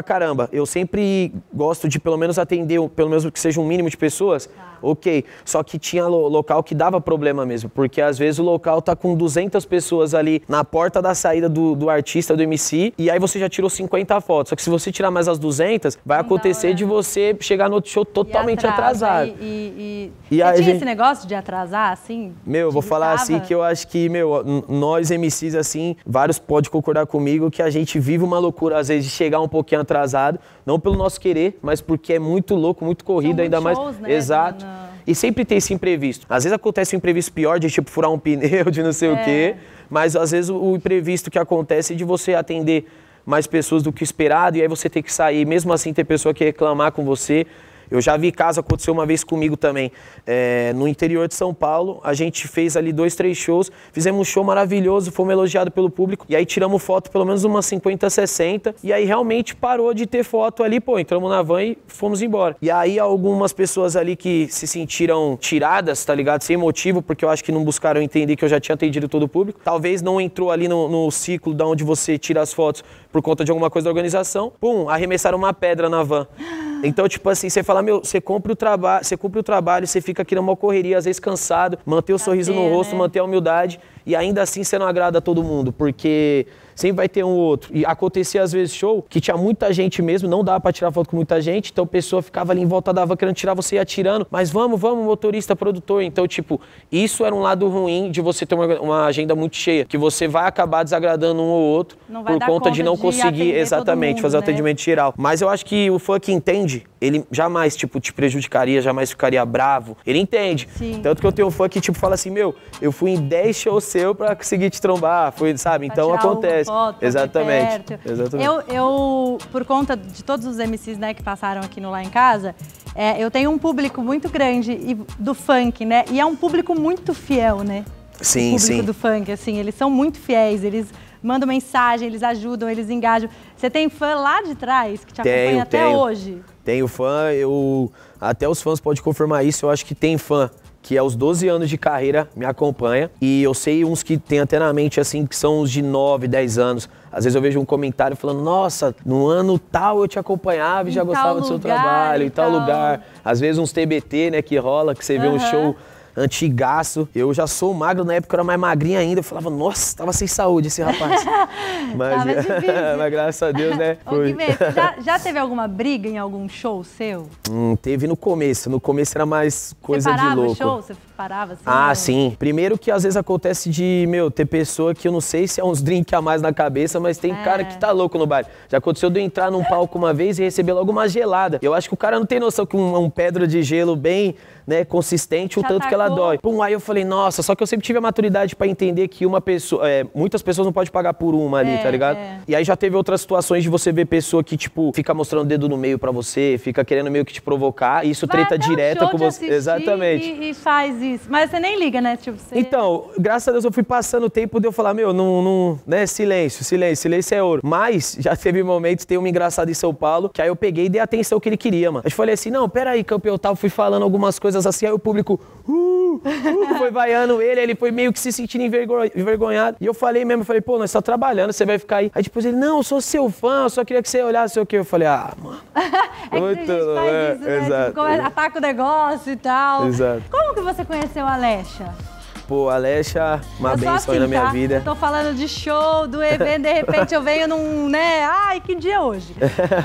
[SPEAKER 1] caramba, eu sempre gosto de pelo menos atender, pelo menos que seja um mínimo de pessoas, ah. ok. Só que tinha lo local que dava problema mesmo, porque às vezes o local tá com duzentas pessoas ali na porta da saída do, do artista, do M C, e aí você já tirou cinquenta fotos. Só que se você tirar mais as duzentas, vai Não acontecer dá, de você chegar no outro show totalmente
[SPEAKER 2] atrasa,
[SPEAKER 1] atrasado.
[SPEAKER 2] E, e,
[SPEAKER 1] e, e
[SPEAKER 2] você
[SPEAKER 1] aí,
[SPEAKER 2] tinha
[SPEAKER 1] gente...
[SPEAKER 2] esse negócio de atrasar, assim?
[SPEAKER 1] Meu, vou falar assim que eu acho que, meu, nós M Cs, assim, vários podem concordar comigo que a gente vive uma loucura, às vezes, de chegar um pouquinho atrasado, não pelo nosso querer, mas porque é muito louco, muito corrido, ainda mais...
[SPEAKER 2] Shows, né,
[SPEAKER 1] Exato.
[SPEAKER 2] Dona?
[SPEAKER 1] E sempre tem esse imprevisto. Às vezes acontece um imprevisto pior, de tipo furar um pneu, de não sei é. o quê, mas às vezes o imprevisto que acontece é de você atender mais pessoas do que o esperado, e aí você ter que sair, mesmo assim ter pessoa que reclamar com você. Eu já vi caso, aconteceu uma vez comigo também, é, no interior de São Paulo, a gente fez ali dois, três shows, fizemos um show maravilhoso, fomos elogiados pelo público, e aí tiramos foto pelo menos umas cinquenta, sessenta, e aí realmente parou de ter foto ali, pô, entramos na van e fomos embora. E aí algumas pessoas ali que se sentiram tiradas, tá ligado, sem motivo, porque eu acho que não buscaram entender que eu já tinha atendido todo o público, talvez não entrou ali no, no ciclo da onde você tira as fotos por conta de alguma coisa da organização, pum, arremessaram uma pedra na van. Então, tipo assim, você fala, meu, você cumpre o trabalho, você cumpre o trabalho, você fica aqui numa correria, às vezes cansado, manter o sorriso no rosto, né? Manter a humildade, e ainda assim você não agrada a todo mundo, porque sempre vai ter um outro. E acontecia às vezes show que tinha muita gente mesmo, não dava pra tirar foto com muita gente, então a pessoa ficava ali em volta da van querendo tirar, você ia tirando, mas vamos, vamos, motorista, produtor. Então, tipo, isso era um lado ruim de você ter uma, uma agenda muito cheia, que você vai acabar desagradando um ou outro por conta, conta de não de conseguir exatamente mundo, fazer o né? atendimento geral. Mas eu acho que o fã que entende, ele jamais, tipo, te prejudicaria, jamais ficaria bravo. Ele entende. Sim. Tanto que eu tenho um fã que, tipo, fala assim, meu, eu fui em dez shows seu pra conseguir te trombar, foi, sabe? Então acontece. Foto, exatamente. Exatamente.
[SPEAKER 2] Eu, eu, por conta de todos os M Cs, né, que passaram aqui no Lá em Casa, é, eu tenho um público muito grande e, do funk, né? E é um público muito fiel, né?
[SPEAKER 1] Sim,
[SPEAKER 2] o público
[SPEAKER 1] sim.
[SPEAKER 2] do funk, assim, eles são muito fiéis, eles mandam mensagem, eles ajudam, eles engajam. Você tem fã lá de trás que te
[SPEAKER 1] tenho,
[SPEAKER 2] acompanha até
[SPEAKER 1] tenho.
[SPEAKER 2] hoje?
[SPEAKER 1] Tenho fã, eu até os fãs podem confirmar isso, eu acho que tem fã que aos doze anos de carreira me acompanha, e eu sei uns que tem até na mente assim, que são uns de nove, dez anos. Às vezes eu vejo um comentário falando, nossa, no ano tal eu te acompanhava e já gostava do seu trabalho, em tal lugar. Às vezes uns T B T, né, que rola, que você vê um show antigaço. Eu já sou magro, na época eu era mais magrinha ainda. Eu falava, nossa, tava sem saúde esse rapaz. Mas, mas graças a Deus, né?
[SPEAKER 2] Ô, Guimê, já, já teve alguma briga em algum show seu?
[SPEAKER 1] Hum, teve no começo. No começo era mais coisa de louco.
[SPEAKER 2] Você parava o show? Você parava assim?
[SPEAKER 1] Ah,
[SPEAKER 2] ou...
[SPEAKER 1] sim. Primeiro que às vezes acontece de, meu, ter pessoa que eu não sei se é uns drinks a mais na cabeça, mas tem é. cara que tá louco no baile. Já aconteceu de eu entrar num palco uma vez e receber logo uma gelada. Eu acho que o cara não tem noção que um, um pedra de gelo bem, né, consistente, o já tanto tacou. Que ela dói. Pum, aí eu falei, nossa, só que eu sempre tive a maturidade pra entender que uma pessoa, é, muitas pessoas não podem pagar por uma ali, é, tá ligado? É. E aí já teve outras situações de você ver pessoa que, tipo, fica mostrando o dedo no meio pra você, fica querendo meio que te provocar, e isso
[SPEAKER 2] vai
[SPEAKER 1] treta direta
[SPEAKER 2] um
[SPEAKER 1] com você. Exatamente.
[SPEAKER 2] E, e faz isso. Mas você nem liga, né? Tipo, você...
[SPEAKER 1] Então, graças a Deus eu fui passando o tempo de eu falar, meu, não, não, né, silêncio, silêncio, silêncio é ouro. Mas já teve momentos, tem uma engraçada em São Paulo, que aí eu peguei e dei a atenção que ele queria, mano. Eu falei assim, não, peraí, campeão, tal, fui falando algumas coisas assim, aí o público, uh, uh, foi vaiando ele, ele foi meio que se sentindo envergo envergonhado. E eu falei mesmo, eu falei, pô, nós tá trabalhando, você vai ficar aí. Aí depois ele, não, eu sou seu fã, eu só queria que você olhasse, sei o quê. Eu falei, ah, mano.
[SPEAKER 2] É muito, que a gente faz é, isso, né?
[SPEAKER 1] Exato.
[SPEAKER 2] Tipo, ataca o negócio e tal.
[SPEAKER 1] Exato.
[SPEAKER 2] Como que você conheceu a Alexa?
[SPEAKER 1] Pô, a Alexa, uma eu benção assim, aí na minha
[SPEAKER 2] tá?
[SPEAKER 1] vida.
[SPEAKER 2] Eu tô falando de show, do evento, de repente eu venho num, né? Ai, que dia é hoje?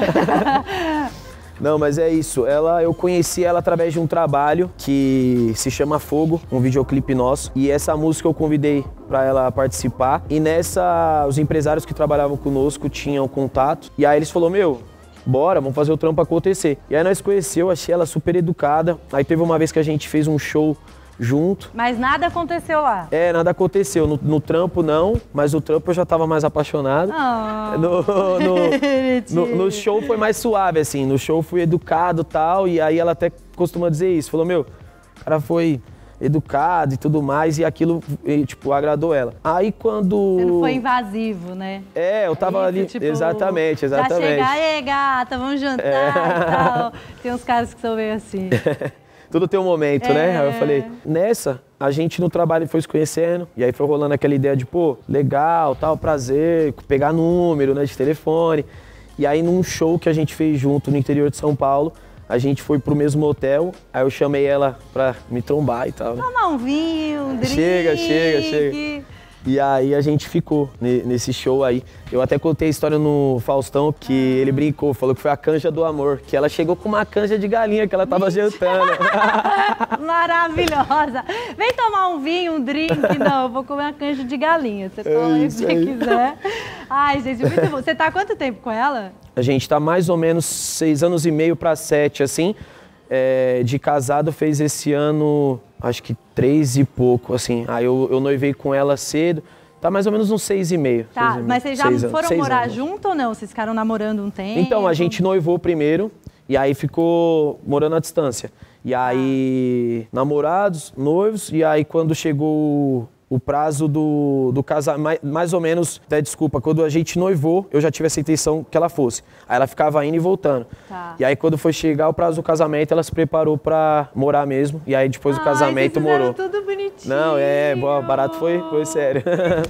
[SPEAKER 1] Não, mas é isso. Ela, eu conheci ela através de um trabalho que se chama Fogo, um videoclipe nosso. E essa música eu convidei para ela participar. E nessa, os empresários que trabalhavam conosco tinham contato. E aí eles falaram, meu, bora, vamos fazer o trampo acontecer. E aí nós conheceu, achei ela super educada. Aí teve uma vez que a gente fez um show junto.
[SPEAKER 2] Mas nada aconteceu lá?
[SPEAKER 1] É, nada aconteceu. No, no trampo não, mas no trampo eu já tava mais apaixonado.
[SPEAKER 2] Oh.
[SPEAKER 1] No, no, no, no show foi mais suave, assim. No show fui educado e tal, e aí ela até costuma dizer isso. Falou, meu, o cara foi educado e tudo mais, e aquilo, tipo, agradou ela. Aí quando...
[SPEAKER 2] Você não foi invasivo, né?
[SPEAKER 1] É, eu tava é isso, ali... Tipo, exatamente, exatamente.
[SPEAKER 2] Já chega, aí gata, vamos jantar é. e tal. Tem uns caras que são meio assim.
[SPEAKER 1] Tudo tem um momento, é. né? Aí eu falei, nessa, a gente no trabalho foi se conhecendo, e aí foi rolando aquela ideia de, pô, legal, tal, prazer, pegar número, né, de telefone. E aí num show que a gente fez junto no interior de São Paulo, a gente foi pro mesmo hotel, aí eu chamei ela pra me trombar e tal, né?
[SPEAKER 2] Tomar um vinho, um drink.
[SPEAKER 1] Chega, chega, chega. E aí a gente ficou nesse show aí. Eu até contei a história no Faustão, que ele brincou, falou que foi a canja do amor, que ela chegou com uma canja de galinha que ela tava jantando.
[SPEAKER 2] Maravilhosa. Vem tomar um vinho, um drink. Não, eu vou comer uma canja de galinha. Você toma aí se você quiser. Ai, gente, muito bom. Você tá há quanto tempo com ela?
[SPEAKER 1] A gente tá mais ou menos seis anos e meio pra sete, assim. É, de casado fez esse ano, acho que três e pouco, assim. Aí eu, eu noivei com ela cedo, tá mais ou menos uns seis e meio.
[SPEAKER 2] Tá,
[SPEAKER 1] seis
[SPEAKER 2] mas vocês já
[SPEAKER 1] seis
[SPEAKER 2] foram
[SPEAKER 1] anos,
[SPEAKER 2] morar
[SPEAKER 1] anos.
[SPEAKER 2] junto ou não? Vocês ficaram namorando um tempo?
[SPEAKER 1] Então, a gente noivou primeiro e aí ficou morando à distância. E aí, ah. namorados, noivos, e aí quando chegou o prazo do, do casamento, mais, mais ou menos, até desculpa, quando a gente noivou, eu já tive essa intenção que ela fosse. Aí ela ficava indo e voltando. Tá. E aí quando foi chegar o prazo do casamento, ela se preparou pra morar mesmo. E aí depois do casamento
[SPEAKER 2] Ai,
[SPEAKER 1] morou.
[SPEAKER 2] Tudo bonitinho.
[SPEAKER 1] Não, é, boa, barato foi, foi sério.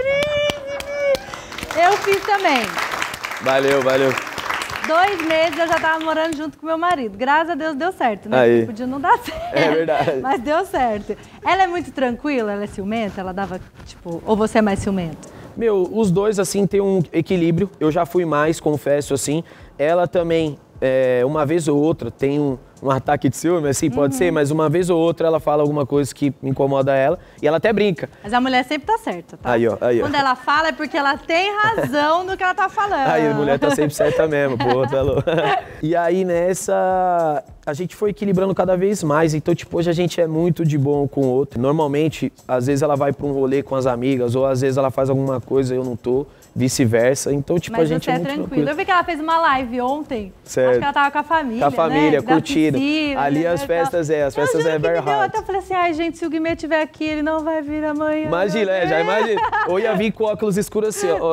[SPEAKER 2] Eu fiz também.
[SPEAKER 1] Valeu, valeu.
[SPEAKER 2] Dois meses eu já tava morando junto com meu marido. Graças a Deus deu certo, né?
[SPEAKER 1] Aí.
[SPEAKER 2] Porque podia não dar certo.
[SPEAKER 1] É verdade.
[SPEAKER 2] Mas deu certo. Ela é muito tranquila? Ela é ciumenta? Ela dava, tipo... Ou você é mais ciumento?
[SPEAKER 1] Meu, os dois, assim, tem um equilíbrio. Eu já fui mais, confesso, assim. Ela também, é, uma vez ou outra, tem um, um ataque de ciúme, assim, pode uhum. ser, mas uma vez ou outra ela fala alguma coisa que me incomoda ela e ela até brinca.
[SPEAKER 2] Mas a mulher sempre tá certa, tá?
[SPEAKER 1] Aí, ó, aí, ó.
[SPEAKER 2] Quando ela fala é porque ela tem razão no que ela tá falando.
[SPEAKER 1] Aí, a mulher tá sempre certa mesmo, pô, tá louco. E aí, nessa, a gente foi equilibrando cada vez mais, então, tipo, hoje a gente é muito de bom com o outro. Normalmente, às vezes ela vai pra um rolê com as amigas, ou às vezes ela faz alguma coisa e eu não tô. Vice-versa, então tipo
[SPEAKER 2] Mas
[SPEAKER 1] a gente
[SPEAKER 2] você
[SPEAKER 1] é,
[SPEAKER 2] é
[SPEAKER 1] muito
[SPEAKER 2] tranquilo.
[SPEAKER 1] tranquilo.
[SPEAKER 2] Eu vi que ela fez uma live ontem.
[SPEAKER 1] Certo.
[SPEAKER 2] Acho que ela tava com a família,
[SPEAKER 1] Com a família,
[SPEAKER 2] né?
[SPEAKER 1] curtindo.
[SPEAKER 2] Piscina,
[SPEAKER 1] ali
[SPEAKER 2] né?
[SPEAKER 1] as festas é, as festas é very hard.
[SPEAKER 2] Eu até falei assim, ai gente, se o Guimê estiver aqui, ele não vai vir amanhã.
[SPEAKER 1] Imagina, é, já imagina. Ou ia vir com óculos escuros assim, ó.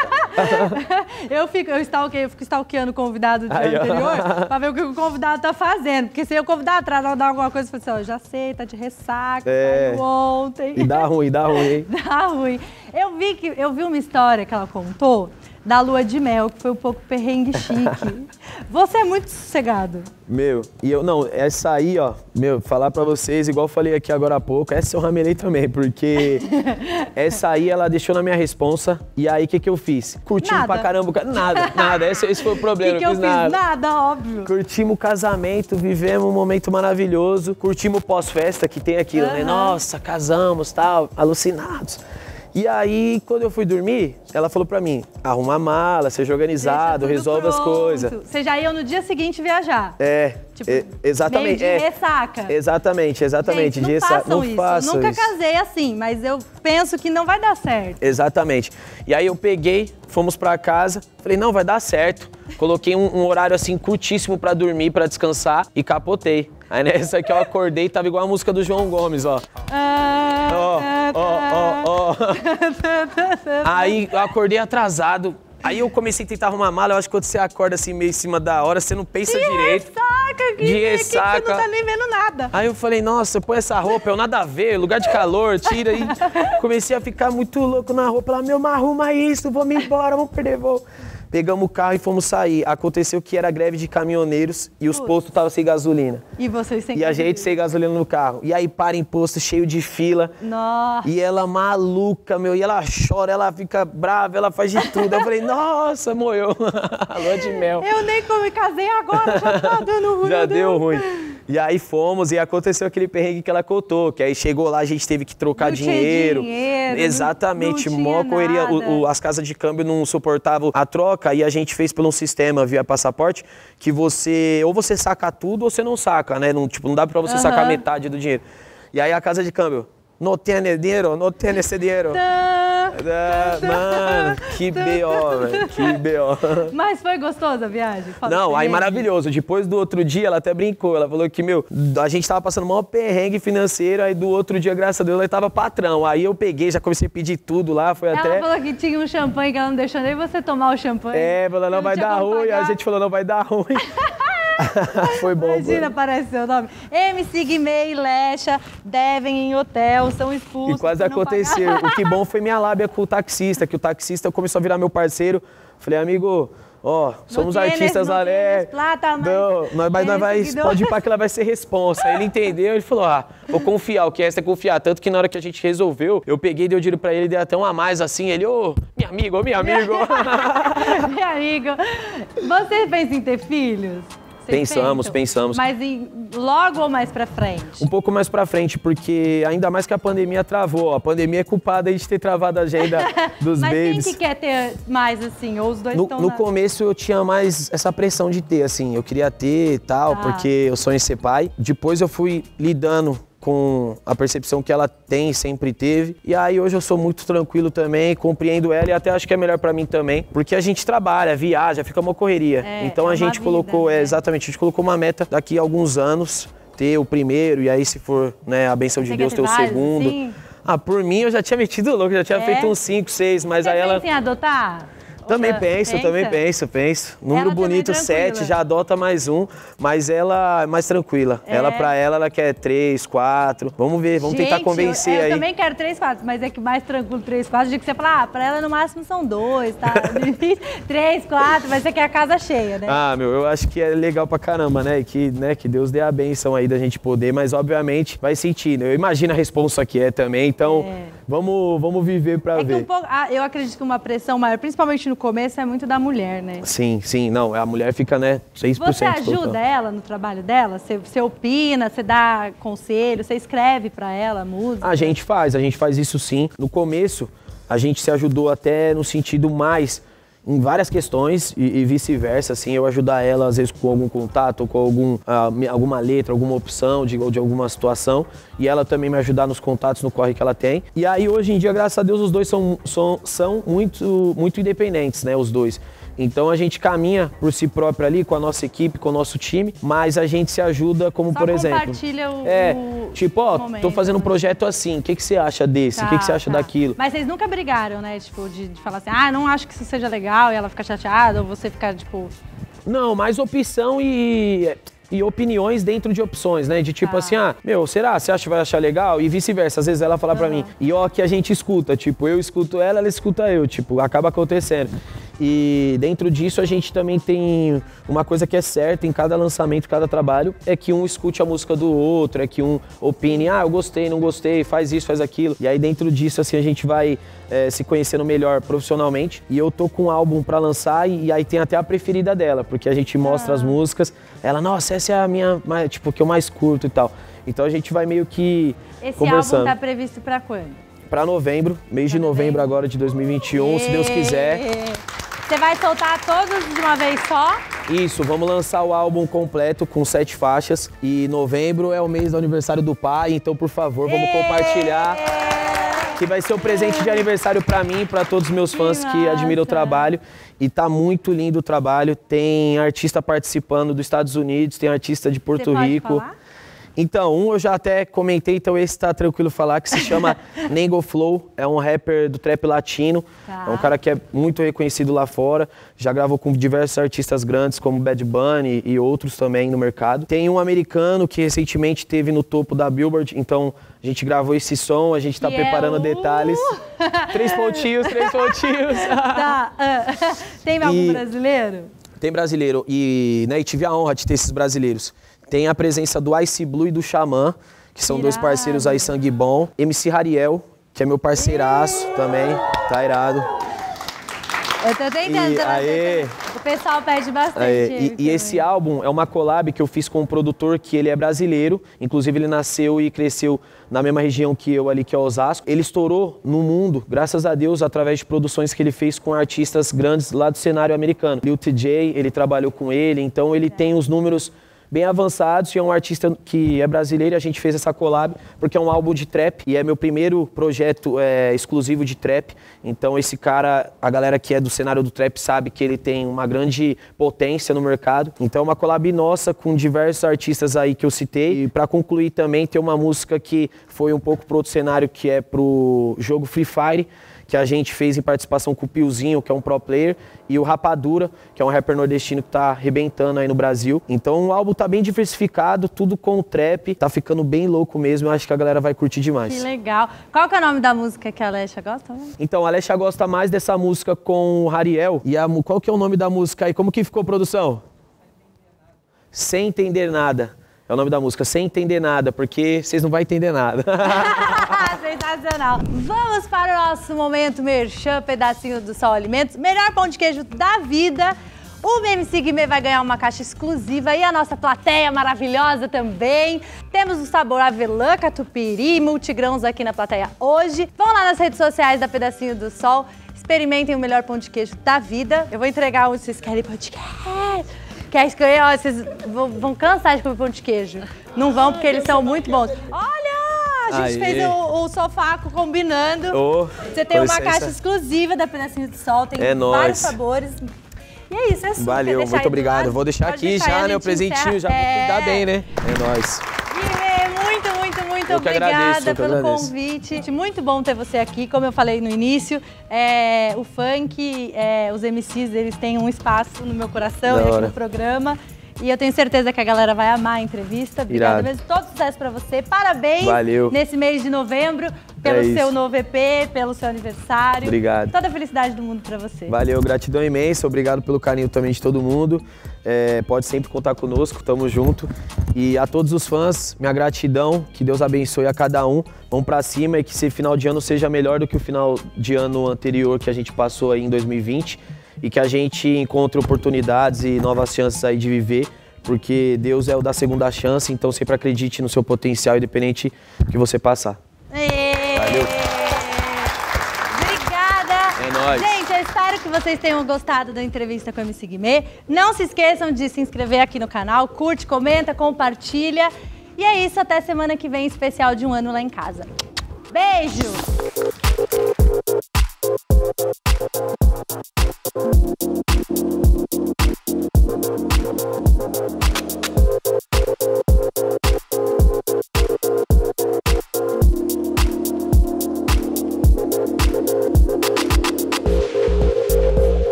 [SPEAKER 2] eu, fico, eu, stalkeio, eu fico stalkeando o convidado do dia
[SPEAKER 1] Aí,
[SPEAKER 2] anterior pra ver o que o convidado tá fazendo. Porque se o convidado atrasar dar alguma coisa, eu falo assim, ó, já sei, tá de ressaca,
[SPEAKER 1] é.
[SPEAKER 2] saiu ontem.
[SPEAKER 1] E dá ruim, dá ruim, hein?
[SPEAKER 2] Dá ruim. Eu vi, que, eu vi uma história que ela contou da lua de mel, que foi um pouco perrengue chique. Você é muito sossegado.
[SPEAKER 1] Meu, e eu, não, essa aí, ó, meu, falar pra vocês, igual eu falei aqui agora há pouco, essa eu ramelei também, porque essa aí ela deixou na minha responsa, e aí o que que eu fiz? Curtimos
[SPEAKER 2] nada.
[SPEAKER 1] pra caramba, nada, nada, esse, esse foi o problema.
[SPEAKER 2] O que, que eu fiz?
[SPEAKER 1] Nada.
[SPEAKER 2] nada, óbvio.
[SPEAKER 1] Curtimos o casamento, vivemos um momento maravilhoso, curtimos o pós-festa, que tem aquilo, uhum. né? Nossa, casamos, tal, alucinados. E aí, quando eu fui dormir, ela falou pra mim, arruma a mala, seja organizado, resolve
[SPEAKER 2] pronto.
[SPEAKER 1] as coisas.
[SPEAKER 2] Vocês já iam no dia seguinte viajar?
[SPEAKER 1] É,
[SPEAKER 2] tipo,
[SPEAKER 1] é exatamente.
[SPEAKER 2] Meio de
[SPEAKER 1] é,
[SPEAKER 2] ressaca.
[SPEAKER 1] Exatamente, exatamente.
[SPEAKER 2] Gente, não
[SPEAKER 1] de ressaca.
[SPEAKER 2] façam
[SPEAKER 1] não
[SPEAKER 2] isso.
[SPEAKER 1] façam
[SPEAKER 2] Nunca
[SPEAKER 1] isso.
[SPEAKER 2] casei assim, mas eu penso que não vai dar certo.
[SPEAKER 1] Exatamente. E aí eu peguei, fomos pra casa, falei, não, vai dar certo. Coloquei um, um horário assim curtíssimo pra dormir, pra descansar e capotei. Aí nessa que eu acordei, tava igual a música do João Gomes, ó. Ó, ó, ó, ó. Aí eu acordei atrasado. Aí eu comecei a tentar arrumar a mala. Eu acho que quando você acorda assim meio em cima da hora, você não pensa
[SPEAKER 2] de
[SPEAKER 1] direito.
[SPEAKER 2] Ressaca,
[SPEAKER 1] de ressaca,
[SPEAKER 2] que você não tá nem vendo nada.
[SPEAKER 1] Aí eu falei, nossa, põe essa roupa, eu nada a ver, lugar de calor, tira aí. Comecei a ficar muito louco na roupa. Ela, meu, arruma isso, vamos embora, vamos perder voo. Pegamos o carro e fomos sair. Aconteceu que era greve de caminhoneiros e os Putz. postos estavam sem gasolina.
[SPEAKER 2] E vocês sem
[SPEAKER 1] E a gente sem gasolina no carro. E aí para em posto cheio de fila.
[SPEAKER 2] Nossa.
[SPEAKER 1] E ela maluca, meu. E ela chora, ela fica brava, ela faz de tudo. Eu falei, nossa, moeu. Lua de mel.
[SPEAKER 2] Eu nem como me casei agora, já tá dando ruim.
[SPEAKER 1] Já deu ruim. E aí fomos e aconteceu aquele perrengue que ela contou, que aí chegou lá, a gente teve que trocar
[SPEAKER 2] não
[SPEAKER 1] dinheiro.
[SPEAKER 2] Tinha dinheiro.
[SPEAKER 1] Exatamente,
[SPEAKER 2] não, não
[SPEAKER 1] mó correria. O, o, as casas de câmbio não suportavam a troca e a gente fez pelo sistema via passaporte que você, ou você saca tudo ou você não saca, né? Não, tipo, não dá pra você uhum. sacar metade do dinheiro. E aí a casa de câmbio, não tem dinheiro, não tem esse dinheiro. Mano, que B O, velho, que B O.
[SPEAKER 2] Mas foi gostosa a viagem? Fala
[SPEAKER 1] não, aí
[SPEAKER 2] perrengue.
[SPEAKER 1] maravilhoso. Depois do outro dia, ela até brincou. Ela falou que, meu, a gente tava passando o maior perrengue financeiro, aí do outro dia, graças a Deus, ela tava patrão. Aí eu peguei, já comecei a pedir tudo lá, foi
[SPEAKER 2] ela
[SPEAKER 1] até...
[SPEAKER 2] Ela falou que tinha um champanhe que ela não deixou nem você tomar o champanhe.
[SPEAKER 1] É, falou, não, não vai dar ruim.
[SPEAKER 2] Pagar.
[SPEAKER 1] A gente falou, não vai dar ruim. Foi bom.
[SPEAKER 2] Imagina, apareceu o nome. M C Guimê e Lecha devem em hotel, são expulsos.
[SPEAKER 1] E quase aconteceu. O que bom foi minha lábia com o taxista, que o taxista começou a virar meu parceiro. Falei, amigo, ó, somos
[SPEAKER 2] tienes,
[SPEAKER 1] artistas
[SPEAKER 2] não
[SPEAKER 1] lá, né?
[SPEAKER 2] tienes plata, mas
[SPEAKER 1] Não, nós, mas nós vai,
[SPEAKER 2] seguidor.
[SPEAKER 1] pode ir pra que ela vai ser responsa. Aí ele entendeu, ele falou, ah, vou confiar, o que é é confiar. Tanto que na hora que a gente resolveu, eu peguei, dei o dinheiro pra ele, dei até um a mais assim, ele, ô, minha amiga, ô, meu amigo.
[SPEAKER 2] Meu amigo, você pensa em ter filhos? Vocês
[SPEAKER 1] Pensamos,
[SPEAKER 2] pensam?
[SPEAKER 1] pensamos.
[SPEAKER 2] Mas em, logo ou mais pra frente?
[SPEAKER 1] Um pouco mais pra frente, porque ainda mais que a pandemia travou. A pandemia é culpada aí de ter travado a agenda dos
[SPEAKER 2] Mas
[SPEAKER 1] babies.
[SPEAKER 2] quem que quer ter mais, assim? Ou os dois
[SPEAKER 1] No,
[SPEAKER 2] estão
[SPEAKER 1] no
[SPEAKER 2] na...
[SPEAKER 1] começo eu tinha mais essa pressão de ter, assim, eu queria ter e tal,
[SPEAKER 2] Tá.
[SPEAKER 1] porque eu sonho em ser pai. Depois eu fui lidando com a percepção que ela tem, sempre teve. E aí hoje eu sou muito tranquilo também, compreendo ela e até acho que é melhor pra mim também, porque a gente trabalha, viaja, fica uma correria.
[SPEAKER 2] É,
[SPEAKER 1] então
[SPEAKER 2] é
[SPEAKER 1] a
[SPEAKER 2] uma
[SPEAKER 1] gente
[SPEAKER 2] vida,
[SPEAKER 1] colocou,
[SPEAKER 2] né?
[SPEAKER 1] é, exatamente, a gente colocou uma meta daqui a alguns anos, ter o primeiro e aí se for, né, a benção de
[SPEAKER 2] Você
[SPEAKER 1] Deus,
[SPEAKER 2] quer
[SPEAKER 1] ter o
[SPEAKER 2] ter vários,
[SPEAKER 1] segundo.
[SPEAKER 2] assim?
[SPEAKER 1] Ah, por mim eu já tinha metido louco, já tinha
[SPEAKER 2] É?
[SPEAKER 1] feito uns cinco, seis, mas
[SPEAKER 2] Você
[SPEAKER 1] aí ela...
[SPEAKER 2] pensa em adotar?
[SPEAKER 1] Também
[SPEAKER 2] Ou-
[SPEAKER 1] penso,
[SPEAKER 2] pensa?
[SPEAKER 1] também penso, penso. Número
[SPEAKER 2] Ela também
[SPEAKER 1] bonito,
[SPEAKER 2] tranquila.
[SPEAKER 1] sete, já adota mais um, mas ela é mais tranquila.
[SPEAKER 2] É?
[SPEAKER 1] Ela, pra ela, ela quer três, quatro. Vamos ver, vamos tentar
[SPEAKER 2] Gente,
[SPEAKER 1] convencer
[SPEAKER 2] eu, eu
[SPEAKER 1] aí.
[SPEAKER 2] também quero três, quatro, mas é que mais tranquilo três, quatro. De que você fala, ah, pra ela no máximo são dois, tá? Três, quatro, mas você quer a casa cheia, né?
[SPEAKER 1] Ah, meu, eu acho que é legal pra caramba, né? E que, né, que Deus dê a bênção aí da gente poder, mas obviamente vai sentir, né? Eu imagino a responsa que é também, então
[SPEAKER 2] É.
[SPEAKER 1] vamos, vamos viver pra
[SPEAKER 2] É que
[SPEAKER 1] ver.
[SPEAKER 2] um pouco, ah, eu acredito que uma pressão maior, principalmente no começo, é muito da mulher, né?
[SPEAKER 1] Sim, sim, não, a mulher fica, né, seis por
[SPEAKER 2] Você
[SPEAKER 1] cento.
[SPEAKER 2] ajuda
[SPEAKER 1] total.
[SPEAKER 2] ela no trabalho dela? Você, você opina, você dá conselho, você escreve pra ela música?
[SPEAKER 1] A gente faz, a gente faz isso sim. No começo, a gente se ajudou até no sentido mais em várias questões e, e vice-versa, assim, eu ajudar ela às vezes com algum contato, com algum, ah, me- alguma letra, alguma opção de, de alguma situação e ela também me ajudar nos contatos, no corre que ela tem. E aí hoje em dia, graças a Deus, os dois são, são, são muito, muito independentes, né, os dois. Então a gente caminha por si próprio ali com a nossa equipe, com o nosso time, mas a gente se ajuda como,
[SPEAKER 2] Só
[SPEAKER 1] por exemplo...
[SPEAKER 2] compartilha o-
[SPEAKER 1] É,
[SPEAKER 2] o-
[SPEAKER 1] tipo, ó,
[SPEAKER 2] o
[SPEAKER 1] tô
[SPEAKER 2] momento,
[SPEAKER 1] fazendo um
[SPEAKER 2] né?
[SPEAKER 1] projeto assim, o que, que você acha desse? O que, que você
[SPEAKER 2] Tá,
[SPEAKER 1] acha
[SPEAKER 2] tá.
[SPEAKER 1] daquilo?
[SPEAKER 2] Mas vocês nunca brigaram, né? Tipo, de, de falar assim, ah, não acho que isso seja legal, e ela fica chateada, ou você fica, tipo...
[SPEAKER 1] Não, mais opção e, e opiniões dentro de opções, né? De tipo
[SPEAKER 2] Tá.
[SPEAKER 1] assim, ah, meu, será? Você acha que vai achar legal? E vice-versa. Às vezes ela fala pra mim, e ó, que a gente escuta, tipo, eu escuto ela, ela escuta eu, tipo, acaba acontecendo. E dentro disso a gente também tem uma coisa que é certa em cada lançamento, cada trabalho, é que um escute a música do outro, é que um opine, ah, eu gostei, não gostei, faz isso, faz aquilo. E aí dentro disso, assim, a gente vai é, se conhecendo melhor profissionalmente. E eu tô com um álbum pra lançar e, e aí tem até a preferida dela, porque a gente mostra as músicas, ela, nossa, essa é a minha, mais, tipo, que eu mais curto e tal. Então a gente vai meio que
[SPEAKER 2] Esse
[SPEAKER 1] conversando.
[SPEAKER 2] álbum tá previsto pra quando?
[SPEAKER 1] Pra novembro, mês de novembro agora de dois mil e vinte e um, se Deus quiser.
[SPEAKER 2] Você vai soltar todos de uma vez só?
[SPEAKER 1] Isso, vamos lançar o álbum completo com sete faixas. E novembro é o mês do aniversário do pai, então por favor, vamos compartilhar. Que vai ser o presente de aniversário pra mim e pra todos os meus fãs que,
[SPEAKER 2] massa.
[SPEAKER 1] admiram o trabalho. E tá muito lindo o trabalho. Tem artista participando dos Estados Unidos, tem artista de Porto
[SPEAKER 2] Você pode
[SPEAKER 1] Rico.
[SPEAKER 2] falar?
[SPEAKER 1] Então, um eu já até comentei, então esse tá tranquilo falar, que se chama Nengo Flow, é um rapper do trap latino,
[SPEAKER 2] Tá.
[SPEAKER 1] é um cara que é muito reconhecido lá fora, já gravou com diversos artistas grandes como Bad Bunny e outros também no mercado. Tem um americano que recentemente esteve no topo da Billboard, então a gente gravou esse som, a gente tá
[SPEAKER 2] Que é
[SPEAKER 1] preparando
[SPEAKER 2] o-
[SPEAKER 1] detalhes. Três pontinhos, três pontinhos.
[SPEAKER 2] Tá. ah. Tem algum
[SPEAKER 1] E-
[SPEAKER 2] brasileiro?
[SPEAKER 1] Tem brasileiro e, né, e tive a honra de ter esses brasileiros. Tem a presença do Ice Blue e do Xamã, que são dois
[SPEAKER 2] Irado.
[SPEAKER 1] parceiros aí, sangue bom. M C Rariel, que é meu parceiraço também, tá irado.
[SPEAKER 2] Eu tô tentando.
[SPEAKER 1] E
[SPEAKER 2] tô
[SPEAKER 1] aê.
[SPEAKER 2] tentando. O pessoal pede bastante.
[SPEAKER 1] É,
[SPEAKER 2] ele
[SPEAKER 1] e, e
[SPEAKER 2] também.
[SPEAKER 1] esse álbum é uma collab que eu fiz com um produtor que ele é brasileiro, inclusive ele nasceu e cresceu na mesma região que eu ali, que é Osasco. Ele estourou no mundo, graças a Deus, através de produções que ele fez com artistas grandes lá do cenário americano. Lil T J, ele trabalhou com ele, então ele tem os números bem avançados e é um artista que é brasileiro e a gente fez essa collab porque é um álbum de trap e é meu primeiro projeto é, exclusivo de trap. Então esse cara, a galera que é do cenário do trap sabe que ele tem uma grande potência no mercado. Então é uma collab nossa com diversos artistas aí que eu citei. E para concluir também tem uma música que foi um pouco pro outro cenário que é pro jogo Free Fire, que a gente fez em participação com o Piozinho, que é um pro player, e o Rapadura, que é um rapper nordestino que tá arrebentando aí no Brasil. Então o álbum tá bem diversificado, tudo com o trap, tá ficando bem louco mesmo, eu acho que a galera vai curtir demais.
[SPEAKER 2] Que legal. Qual que é o nome da música que a Alexa gosta? Né?
[SPEAKER 1] Então, a Alexa gosta mais dessa música com o Hariel. E a, qual que é o nome da música aí? Como que ficou, produção? Sem Entender Nada. É o nome da música, Sem Entender Nada, porque vocês não vão entender nada.
[SPEAKER 2] Sensacional. Vamos para o nosso momento merchan, pedacinho do Sol Alimentos. Melhor pão de queijo da vida. O M C Guimê vai ganhar uma caixa exclusiva e a nossa plateia maravilhosa também. Temos o sabor avelã, catupiry e multigrãos aqui na plateia hoje. Vão lá nas redes sociais da Pedacinho do Sol, experimentem o melhor pão de queijo da vida. Eu vou entregar onde vocês querem pão de queijo. Quer escolher? Ó, vocês vão, vão cansar de comer pão de queijo. Não vão, porque eles são muito bons. Olha, a gente Aê. fez o, o sofá combinando. Oh, Você tem uma licença. caixa exclusiva da Pedacinho do Sol, tem
[SPEAKER 1] é
[SPEAKER 2] vários
[SPEAKER 1] nóis.
[SPEAKER 2] sabores. E é isso, é super.
[SPEAKER 1] Valeu, muito obrigado. Vou deixar Pode aqui deixar já, né, o presentinho, encerra. já é... vou cuidar bem, né? É nóis.
[SPEAKER 2] Guimê, muito, muito, muito
[SPEAKER 1] eu
[SPEAKER 2] obrigada
[SPEAKER 1] agradeço,
[SPEAKER 2] pelo
[SPEAKER 1] agradeço.
[SPEAKER 2] convite. Muito bom ter você aqui. Como eu falei no início, é, o funk, é, os M Cs, eles têm um espaço no meu coração da e aqui hora. no programa. E eu tenho certeza que a galera vai amar a entrevista. Obrigada mesmo. Todo sucesso pra você. Parabéns
[SPEAKER 1] Valeu.
[SPEAKER 2] nesse mês de novembro, pelo é seu novo E P, pelo seu aniversário.
[SPEAKER 1] Obrigado.
[SPEAKER 2] Toda a felicidade do mundo pra você.
[SPEAKER 1] Valeu, gratidão imensa. Obrigado pelo carinho também de todo mundo. É, pode sempre contar conosco, tamo junto. E a todos os fãs, minha gratidão. Que Deus abençoe a cada um. Vamos pra cima e que esse final de ano seja melhor do que o final de ano anterior que a gente passou aí em dois mil e vinte. E que a gente encontre oportunidades e novas chances aí de viver, porque Deus é o da segunda chance, então sempre acredite no seu potencial, independente do que você passar.
[SPEAKER 2] Eee.
[SPEAKER 1] Valeu.
[SPEAKER 2] Obrigada.
[SPEAKER 1] É nóis.
[SPEAKER 2] Gente, eu espero que vocês tenham gostado da entrevista com o M C Guimê. Não se esqueçam de se inscrever aqui no canal, curte, comenta, compartilha. E é isso, até semana que vem, especial de um ano lá em casa. Beijo! Thank you.